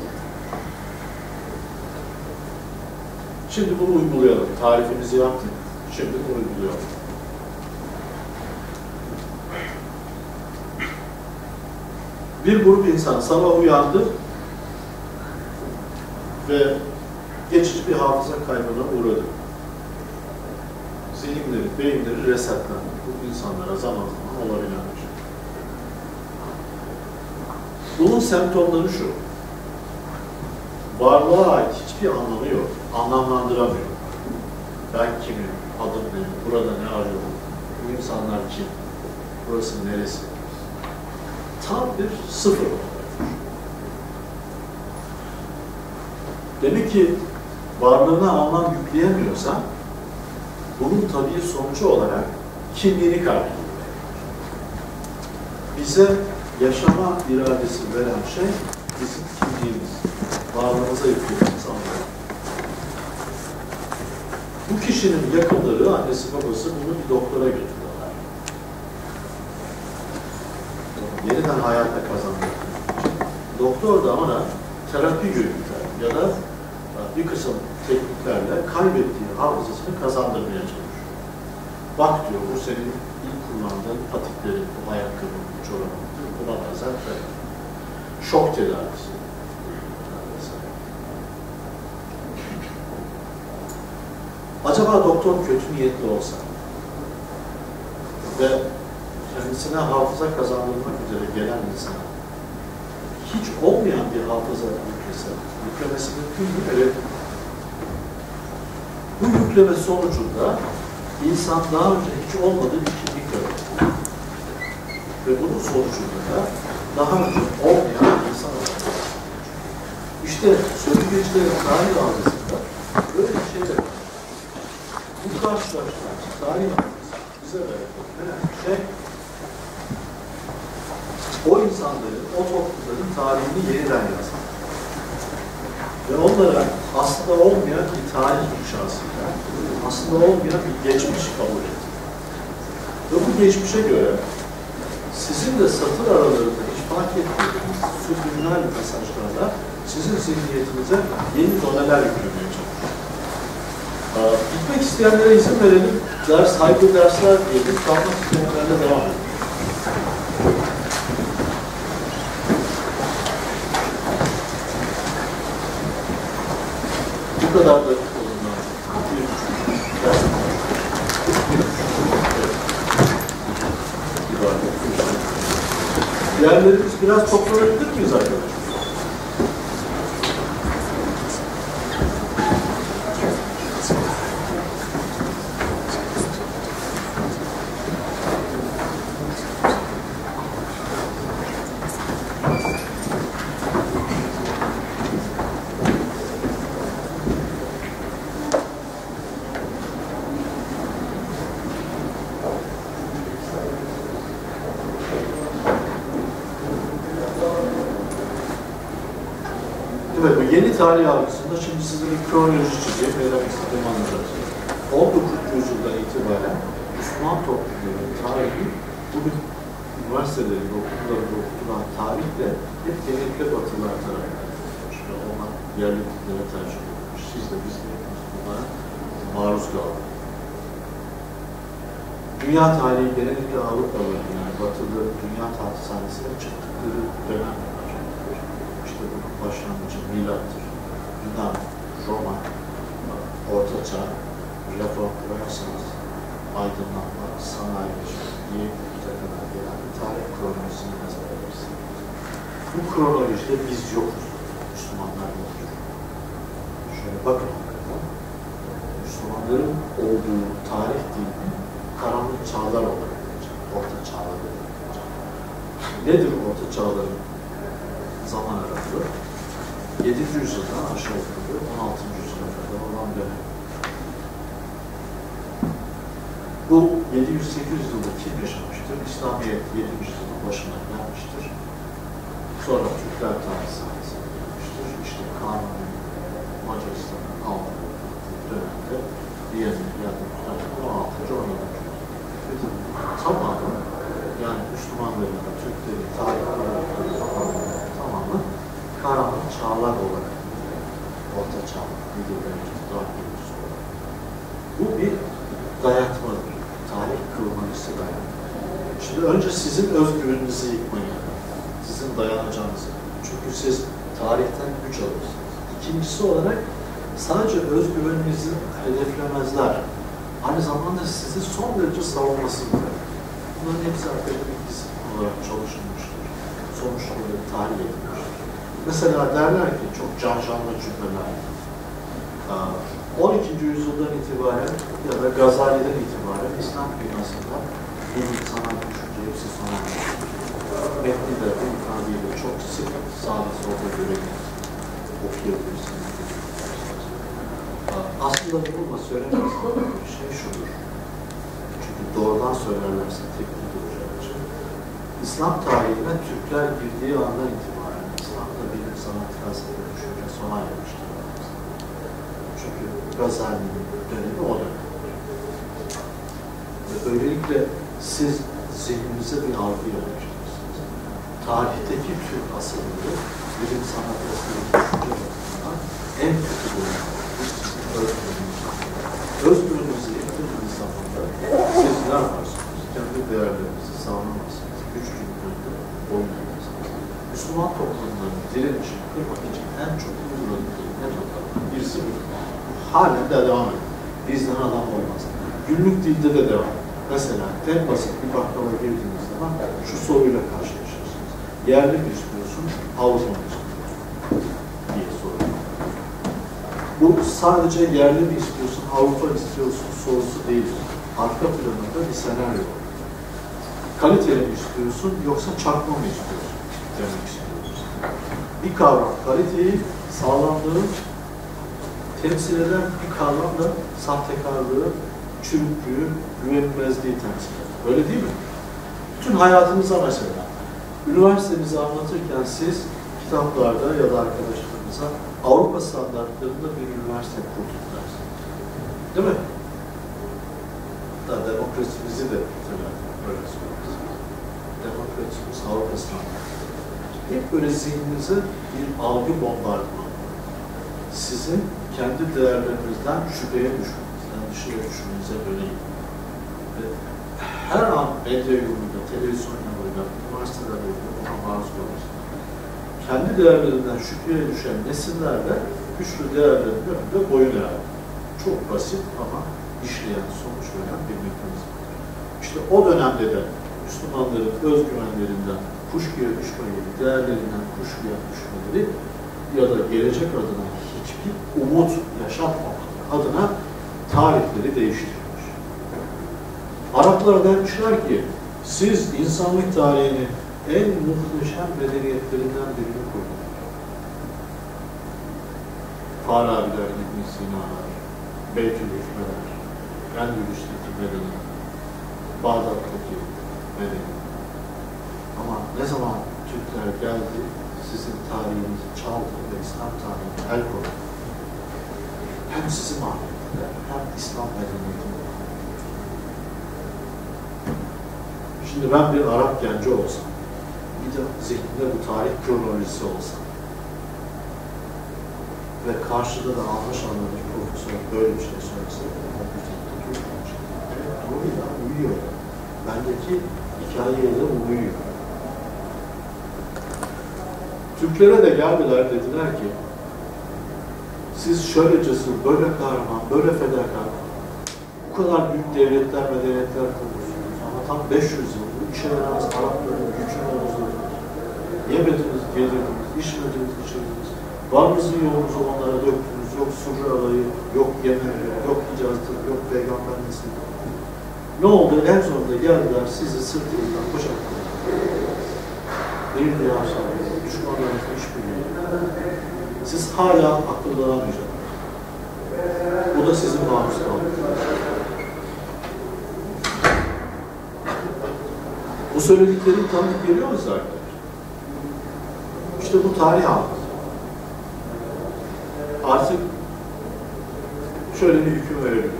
B: Şimdi bunu uygulayalım. Tarifimizi yaptık. Şimdi bunu uygulayalım. Bir grup insan sabah uyandı ve geçici bir hafıza kaybına uğradı. Zihinleri, beyinleri resetlendi. Bu insanlara zaman zaman olabilen bir şey. Bunun semptomları şu. Varlığa ait hiçbir anlamı yok. Anlamlandıramıyor. Ben kimim? Adım ne? Burada ne arıyorum? Bu insanlar kim? Burası neresi? tam bir sıfır olarak. Demek ki varlığına anlam yükleyemiyorsan, bunun tabii sonucu olarak kimliğini kaybediyor. Bize yaşama iradesi veren şey bizim kimliğimiz. Varlığımıza yüklediğimiz anlam. Bu kişinin yakınları, annesi babası bunu bir doktora götürüyorlar. Yeniden hayata kazanmak. Doktor da ona terapi yürütür ya da bir kısım tekniklerle kaybettiği hafızasını kazandırmaya çalışıyor. Bak diyor, bu senin ilk kullandığın patiklerin, bu ayakkabın, bu çorabın, buna benzer terapi. Şok tedavisi. Acaba doktor kötü niyetli olsa ve kendisine hafıza kazandırmak üzere gelen insana hiç olmayan bir hafıza yüklemesi mümkün mü? Evet. Bu yükleme sonucunda insan daha önce hiç olmadığı bir kimlik yaratıyor. Ve bunun sonucunda da daha önce olmayan bir insan olarak. İşte sömürgecilerin tarih algısında böyle bir şey de var. Bu karşılaştırma, tarih algısı bize veren şey, o insanların, o toplumların tarihini yeniden yazmak. Ve onlara aslında olmayan bir tarih inşasıyla, aslında olmayan bir geçmiş kabul etmek. Ve bu geçmişe göre sizin de satır aralarında hiç fark etmediğiniz subliminal mesajlarla sizin zihniyetinize yeni doneler yüklemeye çalışıyor. Gitmek isteyenlere izin verelim, saygı dersler diyelim, kalmak isteyenlerle devam edelim. Bu kadar da olumlu. Diğerlerimiz biraz toplanabilir miyiz arkadaşlar? Evet, bu yeni tarih algısında şimdi size bir kronoloji çizeyim, merak istediğim anlatacağım. 19. yüzyıldan itibaren Müslüman toplumların tarihi, bugün üniversitelerin, okullarda okutulan tarihle hep genellikle Batılılar tarafından. İşte onlar yerli tiplere tercih edilmiş. Siz de biz de bunlara maruz kaldık. Dünya tarihi genellikle Avrupalıların, yani Batılı dünya tarihsanesine çıktıkları dönem. Bunun başlangıcı milattır. Yunan, Roma, Orta Çağ, Reform, Rönesans, aydınlanma, sanayi, diye bir kadar gelen bir tarih kronolojisini yazabiliriz. Bu kronolojide biz yokuz. Müslümanlar yoktur. Şöyle bakın hakikaten. Müslümanların olduğu tarih dilini karanlık çağlar olarak yapacak. Orta çağlar olarak yapacak. Nedir Orta Çağların zaman aralığı? 7. yüzyıldan aşağı yukarı 16. yüzyıla kadar olan dönem. Bu 700-800 yılda kim yaşamıştır? İslamiyet 7. yüzyılın başına gelmiştir. Sonra Türkler tarih sahnesine gelmiştir. İşte Kanuni, Macaristan'ın Almanya'nın dönemde Viyana'ya geldikten 16. 17. yüzyıl. Tamamı, yani Müslümanların, Türklerin tarihleri tamamı karanlık çağlar olarak, Orta Çağ, bu bir dayatmadır. Tarih kılmanısı dayatma. Şimdi önce sizin özgüveninizi yıkmayın. Sizin dayanacağınızı. Çünkü siz tarihten güç alırsınız. İkincisi olarak sadece özgüveninizi hedeflemezler. Aynı zamanda sizi son derece savunmasıdır. Bunların hepsi akademik disiplin olarak çalışılmıştır. Sonuçları tarih edilmiştir. Mesela derler ki çok canlı cümleler. 12. yüzyıldan itibaren ya da Gazali'den itibaren İslam dünyasında bilim, sanat, düşünce hepsi sona ermiştir. metni de bu ifadeyle çok sık sağda solda görebilirsiniz, okuyabilirsiniz. Aslında bulma söylemezsin şey şudur. Çünkü doğrudan söylerlerse teknik olacağı için. İslam tarihine Türkler girdiği andan itibaren İslam'da bilim, sanat, felsefe, düşünce sona ermiştir. Çünkü Gazali'nin dönemi o dönem. Ve böylelikle siz zihninize bir algı yerleştirirsiniz. Tarihteki Türk asılları bilim, sanat, felsefe, düşünce bakımından en kötü bölüm. Özgürlüğünüzü yitirdiğiniz zamanda siz ne yaparsınız? Kendi değerlerinizi sağlamazsınız. Güçlülüklerinde olmayacaksınız. Müslüman toplumların direnişini kırmak için en çok uyguladıkları metotlardan birisi bu. Halen de devam ediyor. Bizden adam olmaz. Günlük dilde de devam. Mesela en basit bir bakkala girdiğiniz zaman şu soruyla karşılaşırsınız. Yerli mi istiyorsun, Avrupa mı istiyorsun diye soruyor. Bu sadece yerli mi istiyorsun, Avrupa istiyorsun sorusu değil. Arka planında bir senaryo var. Kaliteli mi istiyorsun yoksa çakma mı istiyorsun demek istiyoruz. Bir kavram kaliteyi, sağlamlığı temsil eden bir kavram da sahtekarlığı, çürüklüğü, güvenilmezliği temsil eder. Öyle değil mi? Bütün hayatınıza mesela, üniversitenizi anlatırken siz kitaplarda ya da arkadaşlarınıza Avrupa standartlarında bir üniversite kurduk dersiniz. Değil mi? Hatta demokrasimizi de öyle söylüyoruz. Demokrasimiz Avrupa standartları. Hep böyle zihninize bir algı bombardımanı. Sizin kendi değerlerinizden şüpheye düşmeniz, endişeye düşmenize yönelik. Ve her an medya yoluyla, televizyon yoluyla, üniversiteler yoluyla buna maruz kalırsınız. Kendi değerlerinden şüpheye düşen nesillerle güçlü değerlerin önünde boyun eğer. Çok basit ama işleyen, sonuç veren bir mekanizmadır. İşte o dönemde de Müslümanların özgüvenlerinden kuşkuya düşmeleri, değerlerinden kuşkuya düşmeleri ya da gelecek adına hiçbir umut yaşatmamak adına tarihleri değiştirilmiş. Araplara demişler ki, siz insanlık tarihinin en muhteşem medeniyetlerinden birini kurdunuz. Farabiler, İbn Sina'lar, Beytülhikmeler, Endülüs'teki medeniyet, Bağdat'taki medeniyet. Ama ne zaman Türkler geldi, sizin tarihinizi çaldı ve İslam tarihine el koydu. Hem sizi mahvettiler, hem İslam medeniyetini mahvettiler. Şimdi ben bir Arap genci olsam, bir de zihninde bu tarih kronolojisi olsa ve karşıda da almış anlamış profesör böyle bir şey söylese, evet doğru ya, uyuyor. Bendeki hikayeye de uyuyor. Türklere de geldiler, dediler ki siz şöyle cesur, böyle kahraman, böyle fedakar, bu kadar büyük devletler, medeniyetler kurmuşsunuz ama tam 500 yıl bu işe yaramaz Arapların gücünü bozdurdunuz. Yemediniz, yedirdiniz, içmediniz, içirdiniz. Varınızı yoğunuzu onlara döktünüz. Yok Surra alayı, yok Yemen, yok Hicaz'dır, yok Peygamber nesli. Ne oldu? En sonunda geldiler, sizi sırtınızdan boşalttılar. Bir diğer sonra düşmanlarınızla işbirliği. Siz hala akıllanamayacaksınız. Bu da sizin maruz kaldığınız. Bu söylediklerim tanıdık geliyor mu size arkadaşlar? İşte bu tarih anlatı. Artık şöyle bir hüküm verebilirim.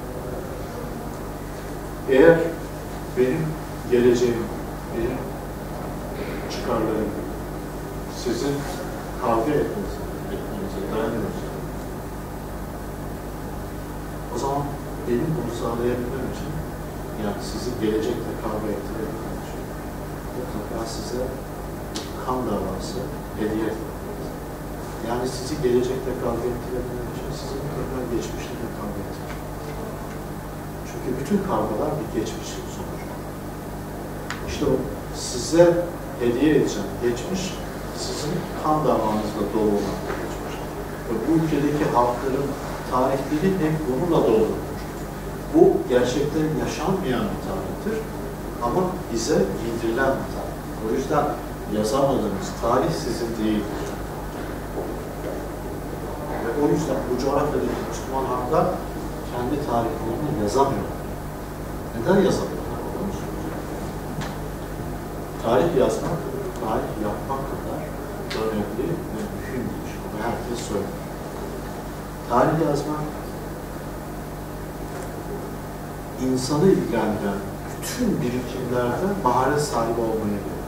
B: Eğer benim geleceğim, benim çıkarlarım sizin kavga etmenize dayanıyorsa, o zaman benim bunu sağlayabilmem için, yani sizin gelecekle kavga ettirebilmem için mutlaka size kan davası hediye etmeniz. Yani sizi gelecekle kavga ettirebilmem için sizin mutlaka geçmişle kavga etmeniz. Çünkü bütün kavgalar bir geçmişin sonucu. İşte o size hediye edeceğim geçmiş, sizin kan davanızla dolu olan geçmiş. Ve bu ülkedeki halkların tarihleri hep bununla doldurulmuş. Bu gerçekten yaşanmayan bir tarihtir ama bize giydirilen bir tarih. O O yüzden yazamadığınız tarih sizin değildir. Ve o yüzden bu coğrafyadaki Müslüman halklar kendi tarihlerini yazamıyor. Neden yazamıyorlar? Onu söyleyeceğim. Tarih yazmak, tarih yapmak kadar önemli ve mühim bir iş. Bunu herkes söylüyor. Tarih yazmak, insanı ilgilendiren bütün birikimlerde maharet sahibi olmaya gerekir.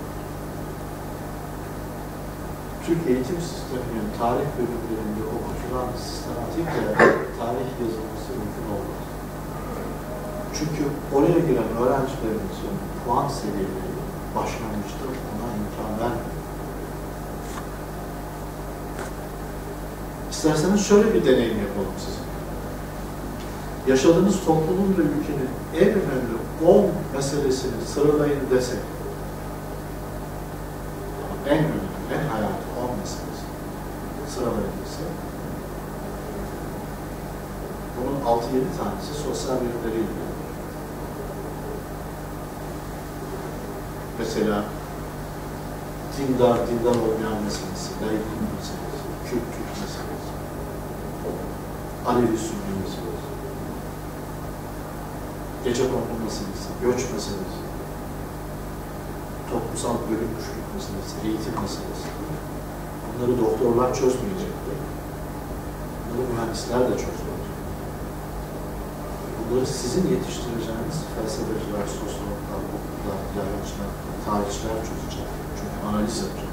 B: Türk eğitim sisteminin tarih bölümlerinde okutulan sistematik tarih yazılması mümkün olmaz. Çünkü oraya giren öğrencilerimizin puan seviyeleri başlangıçta buna imkan vermiyor. İsterseniz şöyle bir deneyim yapalım size. Yaşadığınız toplumun ve ülkenin en önemli 10 meselesini sıralayın desek, en önemli, en hayati 10 meselesi sıralayın desek, bunun 6-7 tanesi sosyal bilimleriyle ilgili. Mesela dindar olmayan meselesi, laiklik meselesi, Kürt meselesi, Alevi Sünni meselesi, gecekondu meselesi, göç meselesi, toplumsal bölünmüşlük meselesi, eğitim meselesi. Bunları doktorlar çözmeyecektir. Bunları mühendisler de çözmeyecek. Bunları sizin yetiştireceğiniz felsefeciler, sosyologlar, hukuklar, yargıçlar, tarihçiler çözecek. Çünkü analiz yapacak.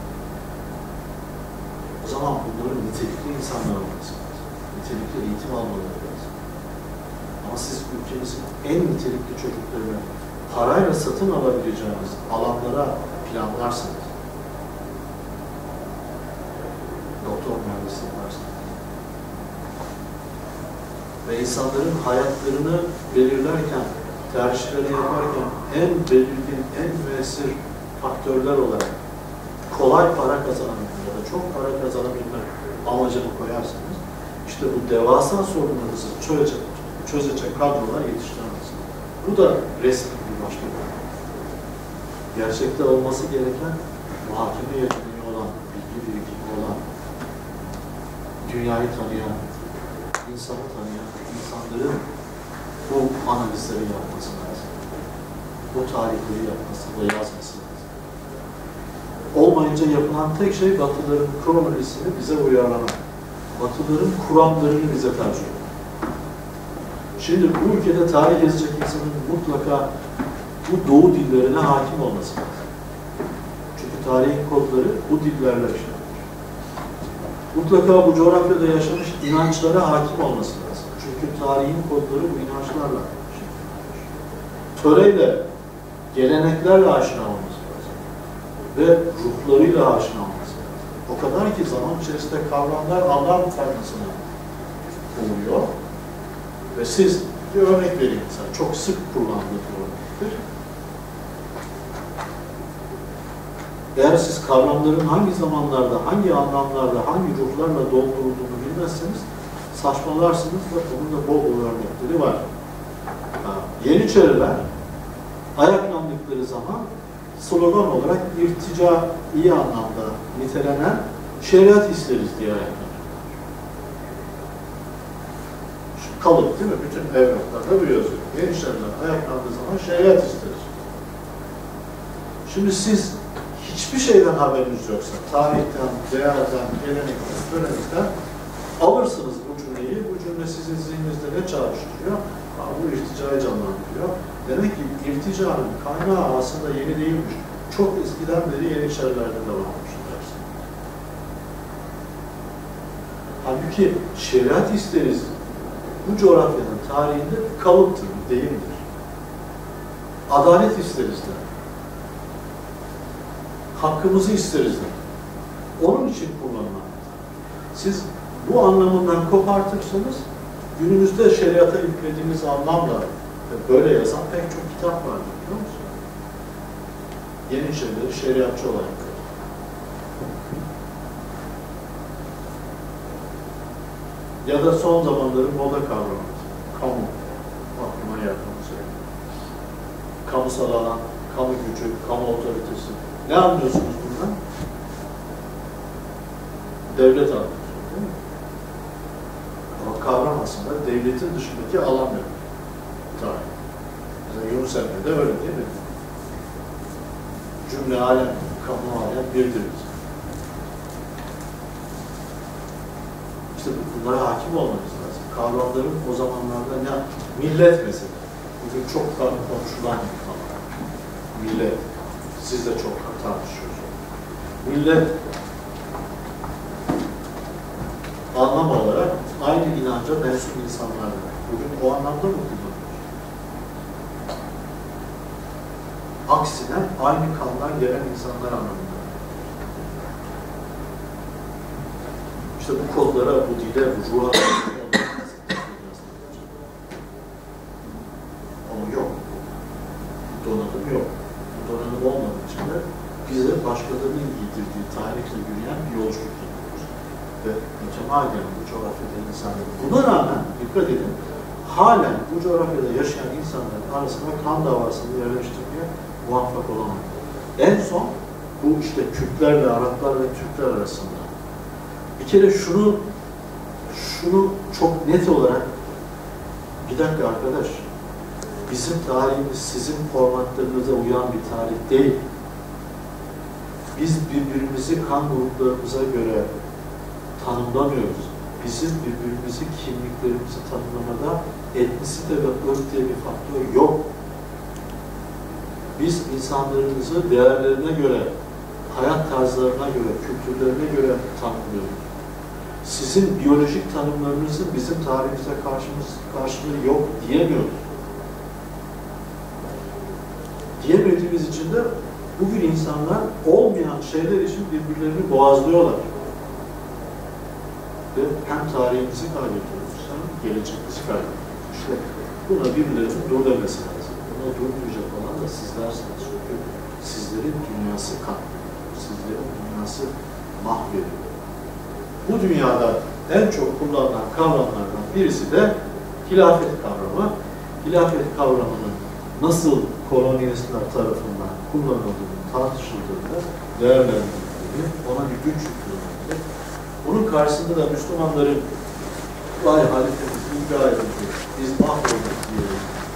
B: O zaman bunların nitelikli insanlar olması lazım. Nitelikli eğitim almaları lazım. Ama siz ülkemizin en nitelikli çocuklarını parayla satın alabileceğiniz alanlara planlarsınız. Doktor mühendisliği yaparsınız. Ve insanların hayatlarını belirlerken, tercihleri yaparken en belirgin, en müessir faktörler olarak kolay para kazanabilme ya da çok para kazanabilme amacını koyarsanız, işte bu devasa sorunlarınızı çözecek kadrolar yetiştiremezsiniz. Bu da resmi bir başka bir. Gerçekte olması gereken muhakeme yeteneği olan, bilgi birikimi olan, dünyayı tanıyan, insanı tanıyan insanların bu analizleri yapması lazım. Bu tarihleri yapması ve yazması lazım. Olmayınca yapılan tek şey Batılıların kronolojisini bize uyarlamak. Batılıların kuramlarını bize tercih etmek. Şimdi bu ülkede tarih yazacak insanın mutlaka bu doğu dillerine hakim olması lazım. Çünkü tarihin kodları bu dillerle işlenir. Mutlaka bu coğrafyada yaşamış inançlara hakim olması lazım. Çünkü tarihin kodları bu inançlarla işlenir. Töreyle, geleneklerle aşina olması lazım. Ve ruhlarıyla aşina olması lazım. O kadar ki zaman içerisinde kavramlar anlam farkısına oluyor. Ve siz, bir örnek vereyim mesela, çok sık kullandığı bir örnektir. Eğer siz kavramların hangi zamanlarda, hangi anlamlarla, hangi ruhlarla doldurulduğunu bilmezseniz saçmalarsınız ve bunun da bol örnekleri var. Yeniçeriler ayaklandıkları zaman slogan olarak irtica iyi anlamda nitelenen şeriat isteriz diye ayaklanır. Kalıp değil mi? Bütün evraklarda bu yazıyor. Yeniçeriler ayaklandığı zaman şeriat isteriz. Şimdi siz hiçbir şeyden haberiniz yoksa, tarihten, değerden, gelenekten, törenekten alırsınız bu cümleyi. Bu cümle sizin zihninizde ne çağrıştırıyor? Bu irticayı canlandırıyor. Demek ki irticanın kaynağı aslında yeni değilmiş. Çok eskiden beri Yeniçerilerde de varmış dersin. Halbuki şeriat isteriz bu coğrafyanın tarihinde bir kalıptır, bir deyimdir. Adalet isteriz de. Hakkımızı isteriz de. Onun için kullanılan. Siz bu anlamından kopartırsanız günümüzde şeriata yüklediğimiz anlamla böyle yazan pek çok kitap var, biliyor musun? Yeniçerileri şeriatçı olarak. Ya da son zamanların moda kavramı. Kamu. Aklıma yakın söyleyeyim. Kamusal alan, kamu gücü, kamu otoritesi. Ne anlıyorsunuz bundan? Devlet anlıyorsunuz, değil mi? Ama kavram aslında devletin dışındaki alan demek. Tarih. Mesela Yunus Emre'de öyle değil mi? Cümle alem, kamu alem birdir. İşte bunlara hakim olmanız lazım. Kavramların o zamanlarda ne? Millet mesela. Bugün çok konuşulan bir kavram. Millet. Siz de çok tartışıyorsunuz. Millet anlam olarak aynı inanca mensup insanlar demek. Bugün o anlamda mı kullanıyoruz? Aksine aynı kandan gelen insanlar anlamında. İşte bu kodlara, bu dile, bu ruha ama yok. Donanım yok. Donanım olmadığı için de bize başkalarının giydirdiği tarihle yürüyen bir yolculuk yapıyoruz. Ve mütemadiyen bu coğrafyada insanlar. Buna rağmen dikkat edin, halen bu coğrafyada yaşayan insanların arasında kan davasını yerleştirmeye muvaffak olamadı. En son bu işte Kürtlerle, Araplar ve Türkler arasında. Bir kere şunu çok net olarak, bir dakika arkadaş, bizim tarihimiz sizin formatlarınıza uyan bir tarih değil. Biz birbirimizi kan gruplarımıza göre tanımlamıyoruz. Bizim birbirimizi, kimliklerimizi tanımlamada etnisite ve ırk diye bir faktör yok. Biz insanlarımızı değerlerine göre, hayat tarzlarına göre, kültürlerine göre tanımlıyoruz. Sizin biyolojik tanımlarınızın bizim tarihimizde karşılığı yok diyemiyoruz. Diyemediğimiz için de bugün insanlar olmayan şeyler için birbirlerini boğazlıyorlar. Ve hem tarihimizi kaybediyoruz, hem geleceğimizi kaybediyoruz. İşte buna birilerinin dur demesi lazım. Buna durmayacak olan da sizlersiniz. Çünkü sizlerin dünyası katlediyor. Sizlerin dünyası mahvediyor. Bu dünyada en çok kullanılan kavramlardan birisi de hilafet kavramı. Hilafet kavramının nasıl kolonyalistler tarafından kullanıldığını, tartışıldığını, değerlendirildiğini, ona bir güç yüklenildiğini, bunun karşısında da Müslümanların vay halifemiz iddia edildi, biz mahvolduk diye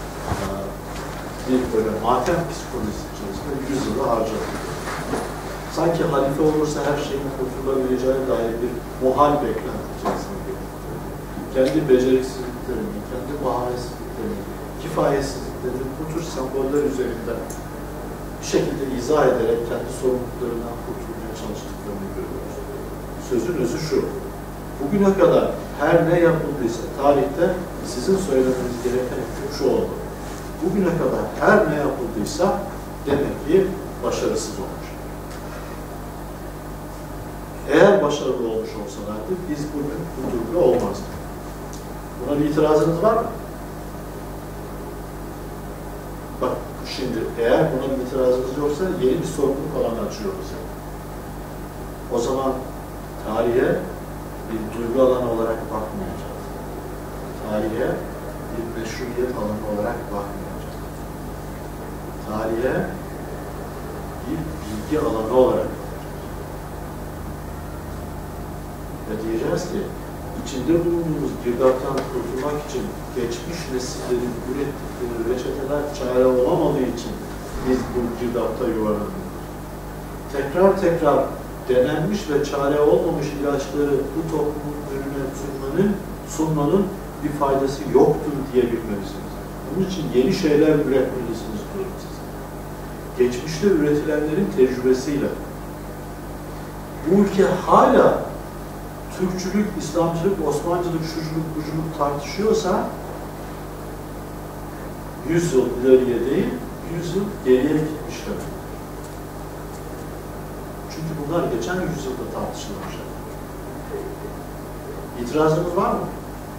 B: bir böyle matem psikolojisi içerisinde 100 yılı harcadık. Sanki halife olursa her şeyin kurtulabileceğine dair bir muhal beklenti içerisinde getirdi. Kendi beceriksizliklerini, kendi maharesizliklerini, kifayetsizliklerini bu tür semboller üzerinden bir şekilde izah ederek kendi sorumluluklarından kurtulmaya çalıştıklarını görüyoruz. Sözün özü şu, bugüne kadar her ne yapıldıysa tarihte sizin söylemeniz gereken şu oldu. Bugüne kadar her ne yapıldıysa demek ki başarısız olmuş. Eğer başarılı olmuş olsalardı biz bugün bu durumda olmazdık. Buna bir itirazınız var mı? Bak şimdi eğer buna bir itirazınız yoksa yeni bir sorumluluk alanı açıyoruz. O zaman tarihe bir duygu alanı olarak bakmayacağız. Tarihe bir meşruiyet alanı olarak bakmayacağız. Tarihe bir bilgi alanı olarak bakacağız. Ve diyeceğiz ki içinde bulunduğumuz girdaptan kurtulmak için geçmiş nesillerin ürettikleri reçeteler çare olamadığı için biz bu girdapta yuvarlanıyoruz. Tekrar denenmiş ve çare olmamış ilaçları bu toplumun önüne sunmanın bir faydası yoktur diyebilmelisiniz. Bunun için yeni şeyler üretmelisiniz diyorum size. Geçmişte üretilenlerin tecrübesiyle bu ülke hala Türkçülük, İslamcılık, Osmancılık, şuculuk, buculuk tartışıyorsa 100 yıl ileriye değil, 100 yıl geriye gitmişler. Çünkü bunlar geçen yüzyılda tartışılmışlar. İtirazınız var mı?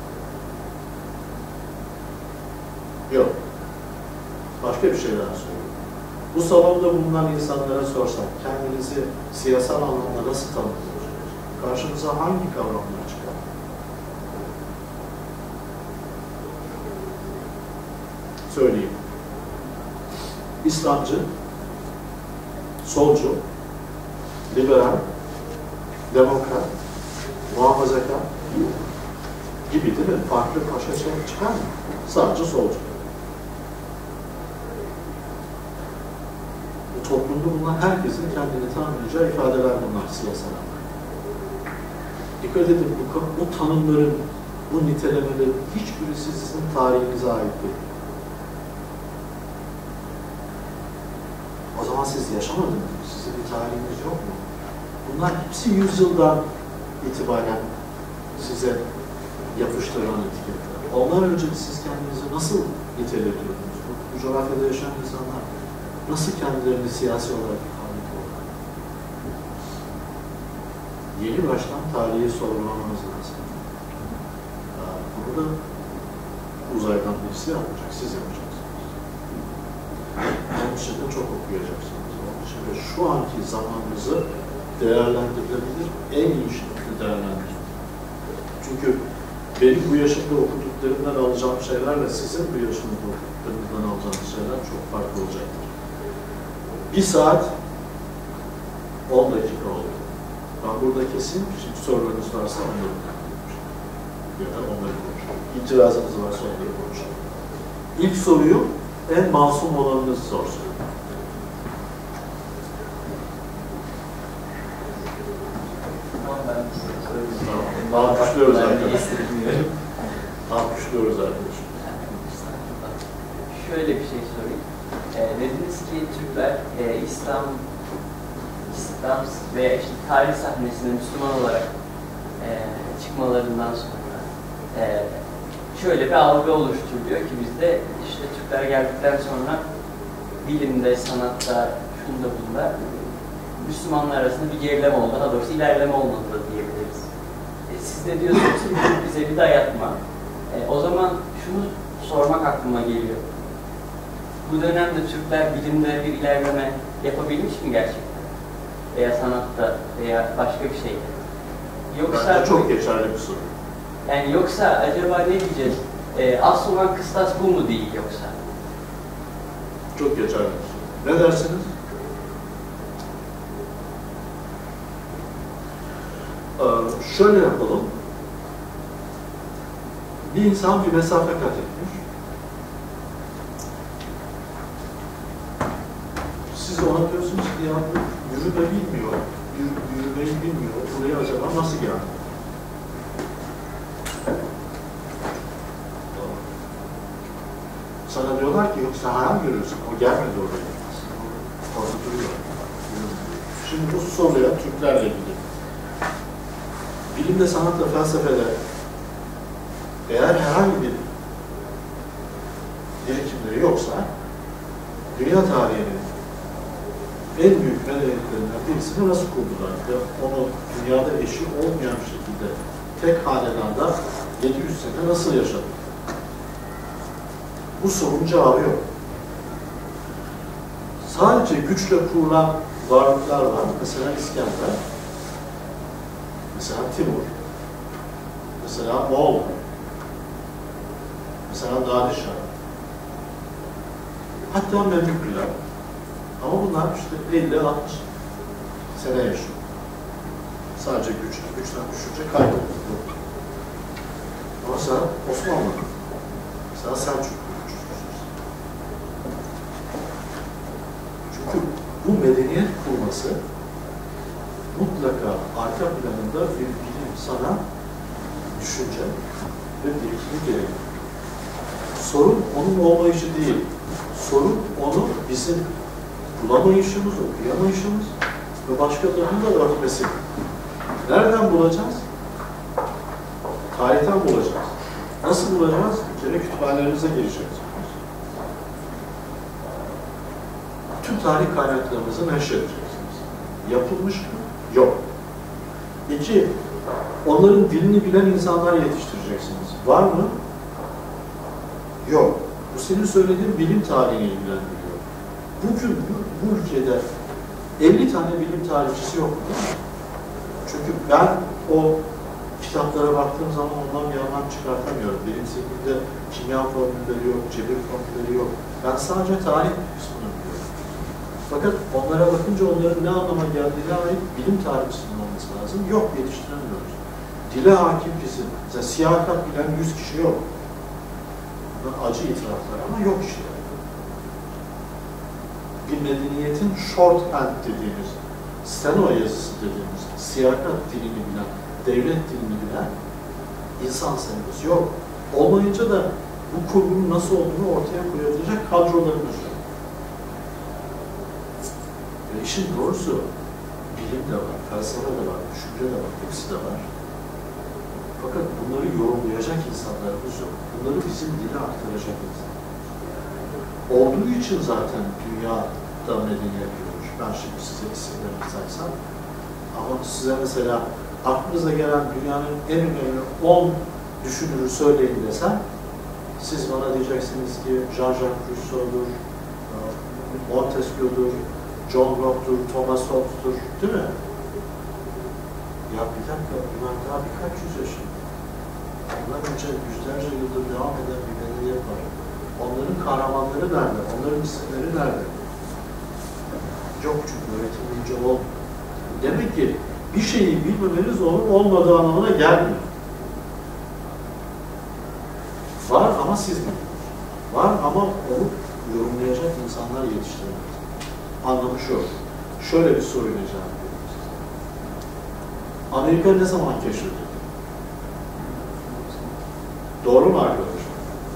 B: Yok. Başka bir şey daha söyleyeyim. Bu salonda bulunan insanlara sorsak, kendinizi siyasal anlamda nasıl tanımlıyorsunuz? Karşınıza hangi kavramlar çıkar? Söyleyeyim. İslamcı, solcu, liberal, demokrat, muhafazakar gibi değil mi? Farklı paşa çıkar mı? Sadece solcu. Bu toplumda bulunan herkesin kendini tanımlayacağı ifadeler bunlar, siyasal anlamda. Dikkat edin, bu tanımların, bu nitelemelerin hiçbirisi sizin tarihinize ait değil. O zaman siz yaşamadınız mı? Sizin bir tarihiniz yok mu? Bunlar hepsi yüzyıldan itibaren size yapıştırılan etiketler. Ondan önce siz kendinizi nasıl nitelediyordunuz? Bu coğrafyada yaşayan insanlar nasıl kendilerini siyasi olarak ifade ediyorlar? Yeni baştan tarihi sorgulamamız lazım. Bunu da uzaydan birisi yapacak, siz yapacaksınız. Onun için de çok okuyacaksınız. Onun için de şu anki zamanınızı değerlendirilebilir, en iyi şekilde değerlendirilebilir. Çünkü benim bu yaşımda okuduklarımdan alacağım şeylerle sizin bu yaşımda okuduklarınızdan alacağınız şeyler çok farklı olacaktır. 1 saat 10 dakika oldu. Ben burada keseyim, şimdi sorularınız varsa onları konuşalım. Ya da onları konuşalım. İtirazınız varsa onları konuşalım. İlk soruyu en masum olanınız sorsun. Alkışlıyoruz arkadaşlar. Alkışlıyoruz arkadaşlar.
C: Şöyle bir şey sorayım. Dediniz ki Türkler İslam veya işte tarih sahnesine Müslüman olarak çıkmalarından sonra şöyle bir algı oluşturuluyor ki bizde işte Türkler geldikten sonra bilimde, sanatta, şunda bunda Müslümanlar arasında bir gerileme oldu, daha doğrusu ilerleme olmadı da diyebiliriz. Siz de diyorsunuz ki bize bir dayatma. O zaman şunu sormak aklıma geliyor. Bu dönemde Türkler bilimde bir ilerleme yapabilmiş mi gerçekten? Veya sanatta veya başka bir şeyde? Yoksa
B: bence çok geçerli bir soru.
C: Yani yoksa acaba ne diyeceğiz? Asıl olan kıstas bu mu değil yoksa?
B: Çok geçerli bir soru. Ne dersiniz? Şöyle yapalım. Bir insan bir mesafe kat etmiş. Siz ona diyorsunuz ki ya yürüme bilmiyor, yürümeyi bilmiyor. Buraya acaba nasıl geldi? Sana diyorlar ki yoksa hayal görüyorsun. O gelmedi oraya. Orada duruyor. Şimdi bu soruya Türklerle ilgili. Bilimde, sanatla, felsefede eğer herhangi bir birikimleri yoksa dünya tarihinin en büyük medeniyetlerinden birisini nasıl kurdular? Ve onu dünyada eşi olmayan bir şekilde tek hanedanda 700 sene nasıl yaşadı? Bu sorunun cevabı yok. Sadece güçle kurulan varlıklar var. Mesela İskender, mesela Timur, mesela Moğol, mesela Nadişah, hatta Memlükliler. Ama bunlar işte 50-60 sene yaşıyor. Sadece güçten düşünce kayboldu. Ama sen Osmanlı, sen Selçuklu. Çünkü bu medeniyet kurması mutlaka arka planında bir bilim, sanat, düşünce ve birikimi gerekiyor. Sorun onun olmayışı değil. Sorun onu bizim bulamayışımız, okuyamayışımız ve başkalarının da örtmesi. Nereden bulacağız? Tarihten bulacağız. Nasıl bulacağız? Bir kere kütüphanelerimize gireceğiz. Tüm tarih kaynaklarımızı neşredeceksiniz. Yapılmış mı? Yok. 2, onların dilini bilen insanlar yetiştireceksiniz. Var mı? Yok. Bu senin söylediğin bilim tarihini ilgilendiriyor. Bugün bu ülkede 50 tane bilim tarihçisi yok mu? Çünkü ben o kitaplara baktığım zaman ondan bir anlam çıkartamıyorum. Bilim zihninde kimya formülleri yok, cebir formülleri yok. Ben sadece tarih kısmını biliyorum. Fakat onlara bakınca onların ne anlama geldiğine ait bilim tarihçisinin olması lazım. Yok, yetiştiremiyoruz. Dile hakim kesim. Mesela siyakat bilen 100 kişi yok. Bunlar acı itiraflar ama yok işte. Bir medeniyetin shorthand dediğimiz, steno yazısı dediğimiz, siyakat dilini bilen, devlet dilini bilen insan sayımız yok. Olmayınca da bu kurgunun nasıl olduğunu ortaya koyabilecek kadrolarımız yok. Ve işin doğrusu bilim de var, felsefe de var, düşünce de var, hepsi de var. Fakat bunları yorumlayacak insanlarımız yok. Bunları bizim dile aktaracak insanlarımız yok. Olduğu için zaten dünyada medeniyet görmüş. Ben şimdi size isimlerini saysam, ama size mesela aklınıza gelen dünyanın en önemli 10 düşünürü söyleyin desem, siz bana diyeceksiniz ki Jean-Jacques Rousseau'dur, Montesquieu'dur, John Locke'dur, Thomas Hobbes'tur, değil mi? Ya bir dakika, bunlar daha birkaç yüz yaşında. Ondan önce yüzlerce yıldır devam eden bir medeniyet var. Onların kahramanları nerede? Onların isimleri nerede? Yok, çünkü öğretilmeyince olmuyor. Demek ki bir şeyi bilmemeniz onun olmadığı anlamına gelmiyor. Var ama siz bilmiyorsunuz. Var ama onu yorumlayacak insanlar yetiştirmek. Anlamı şu. Şöyle bir soruyla cevap veriyorum size. Amerika ne zaman keşfedildi? Doğru mu arkadaşlar?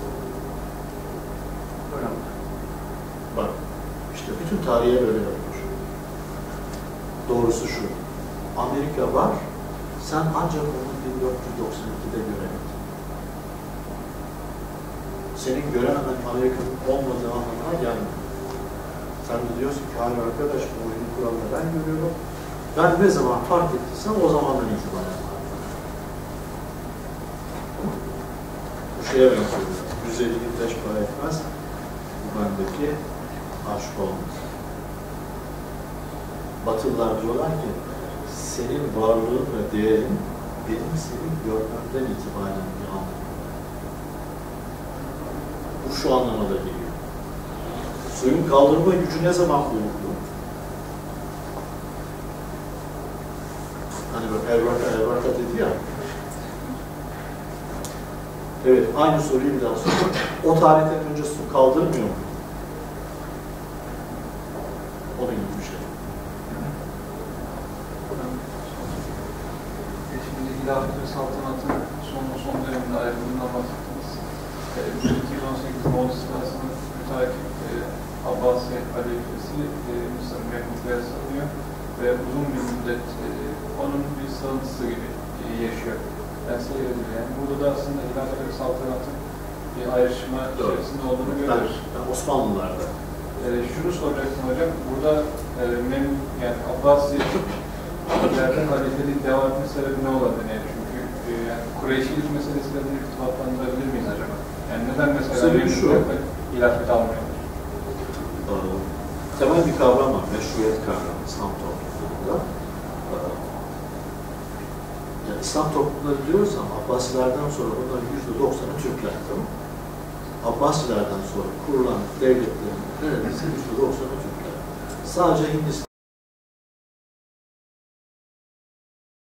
B: Bak, işte bütün tarihe böyle yapılmış. Doğrusu şu. Amerika var, sen ancak onu 1492'de göremedin. Senin görememen Amerika'nın olmadığı anlamına gelmiyor. Sen de diyorsun ki, hayır arkadaş, bu oyunun kuralını ben görüyorum. Ben ne zaman fark ettiysem o zamandan itibaren var. Bu şeye benziyor. 150'lik taş para etmez. Bu bendeki aşk olmaz. Batılılar diyorlar ki, senin varlığın ve değerin benim seni görmemden itibaren bir anlamı. Bu şu anlama da geliyor. Suyun kaldırma gücü ne zaman bulundu? Hani böyle evraka dedi ya. Evet, aynı soruyu bir daha sorayım. O tarihten önce su kaldırmıyor mu? Onun gibi bir şey.
A: Şimdi hilafet ve saltanatın son döneminde ayrılığından bahsettiniz. 218 Moğol istilasının müteakip Abbasi halifesi Mısır'ın Mehmutlu'ya sığınıyor ve uzun bir müddet onun bir sığıntısı gibi yaşıyor. Yani seyrediliyor. Yani burada da aslında hilafet ve saltanatın bir ayrışma içerisinde olduğunu görüyoruz.
B: Osmanlılar'da.
A: Şunu soracaktım hocam, burada yani Abbasi ileriden halifeliğin devam etme sebebi ne olabilir? Yani çünkü yani Kureyşilik meselesiyle bunu irtibatlandırabilir miyiz acaba? Yani neden mesela hilafet almıyorlar?
B: Temel bir kavram var, meşruiyet kavramı İslam toplumlarında. Yani İslam toplumları diyorsam Abbasilerden sonra bunların %90'ı Türkler, tamam. Abbasilerden sonra kurulan devletlerin neredeyse %90'ı Türkler. Sadece Hindistan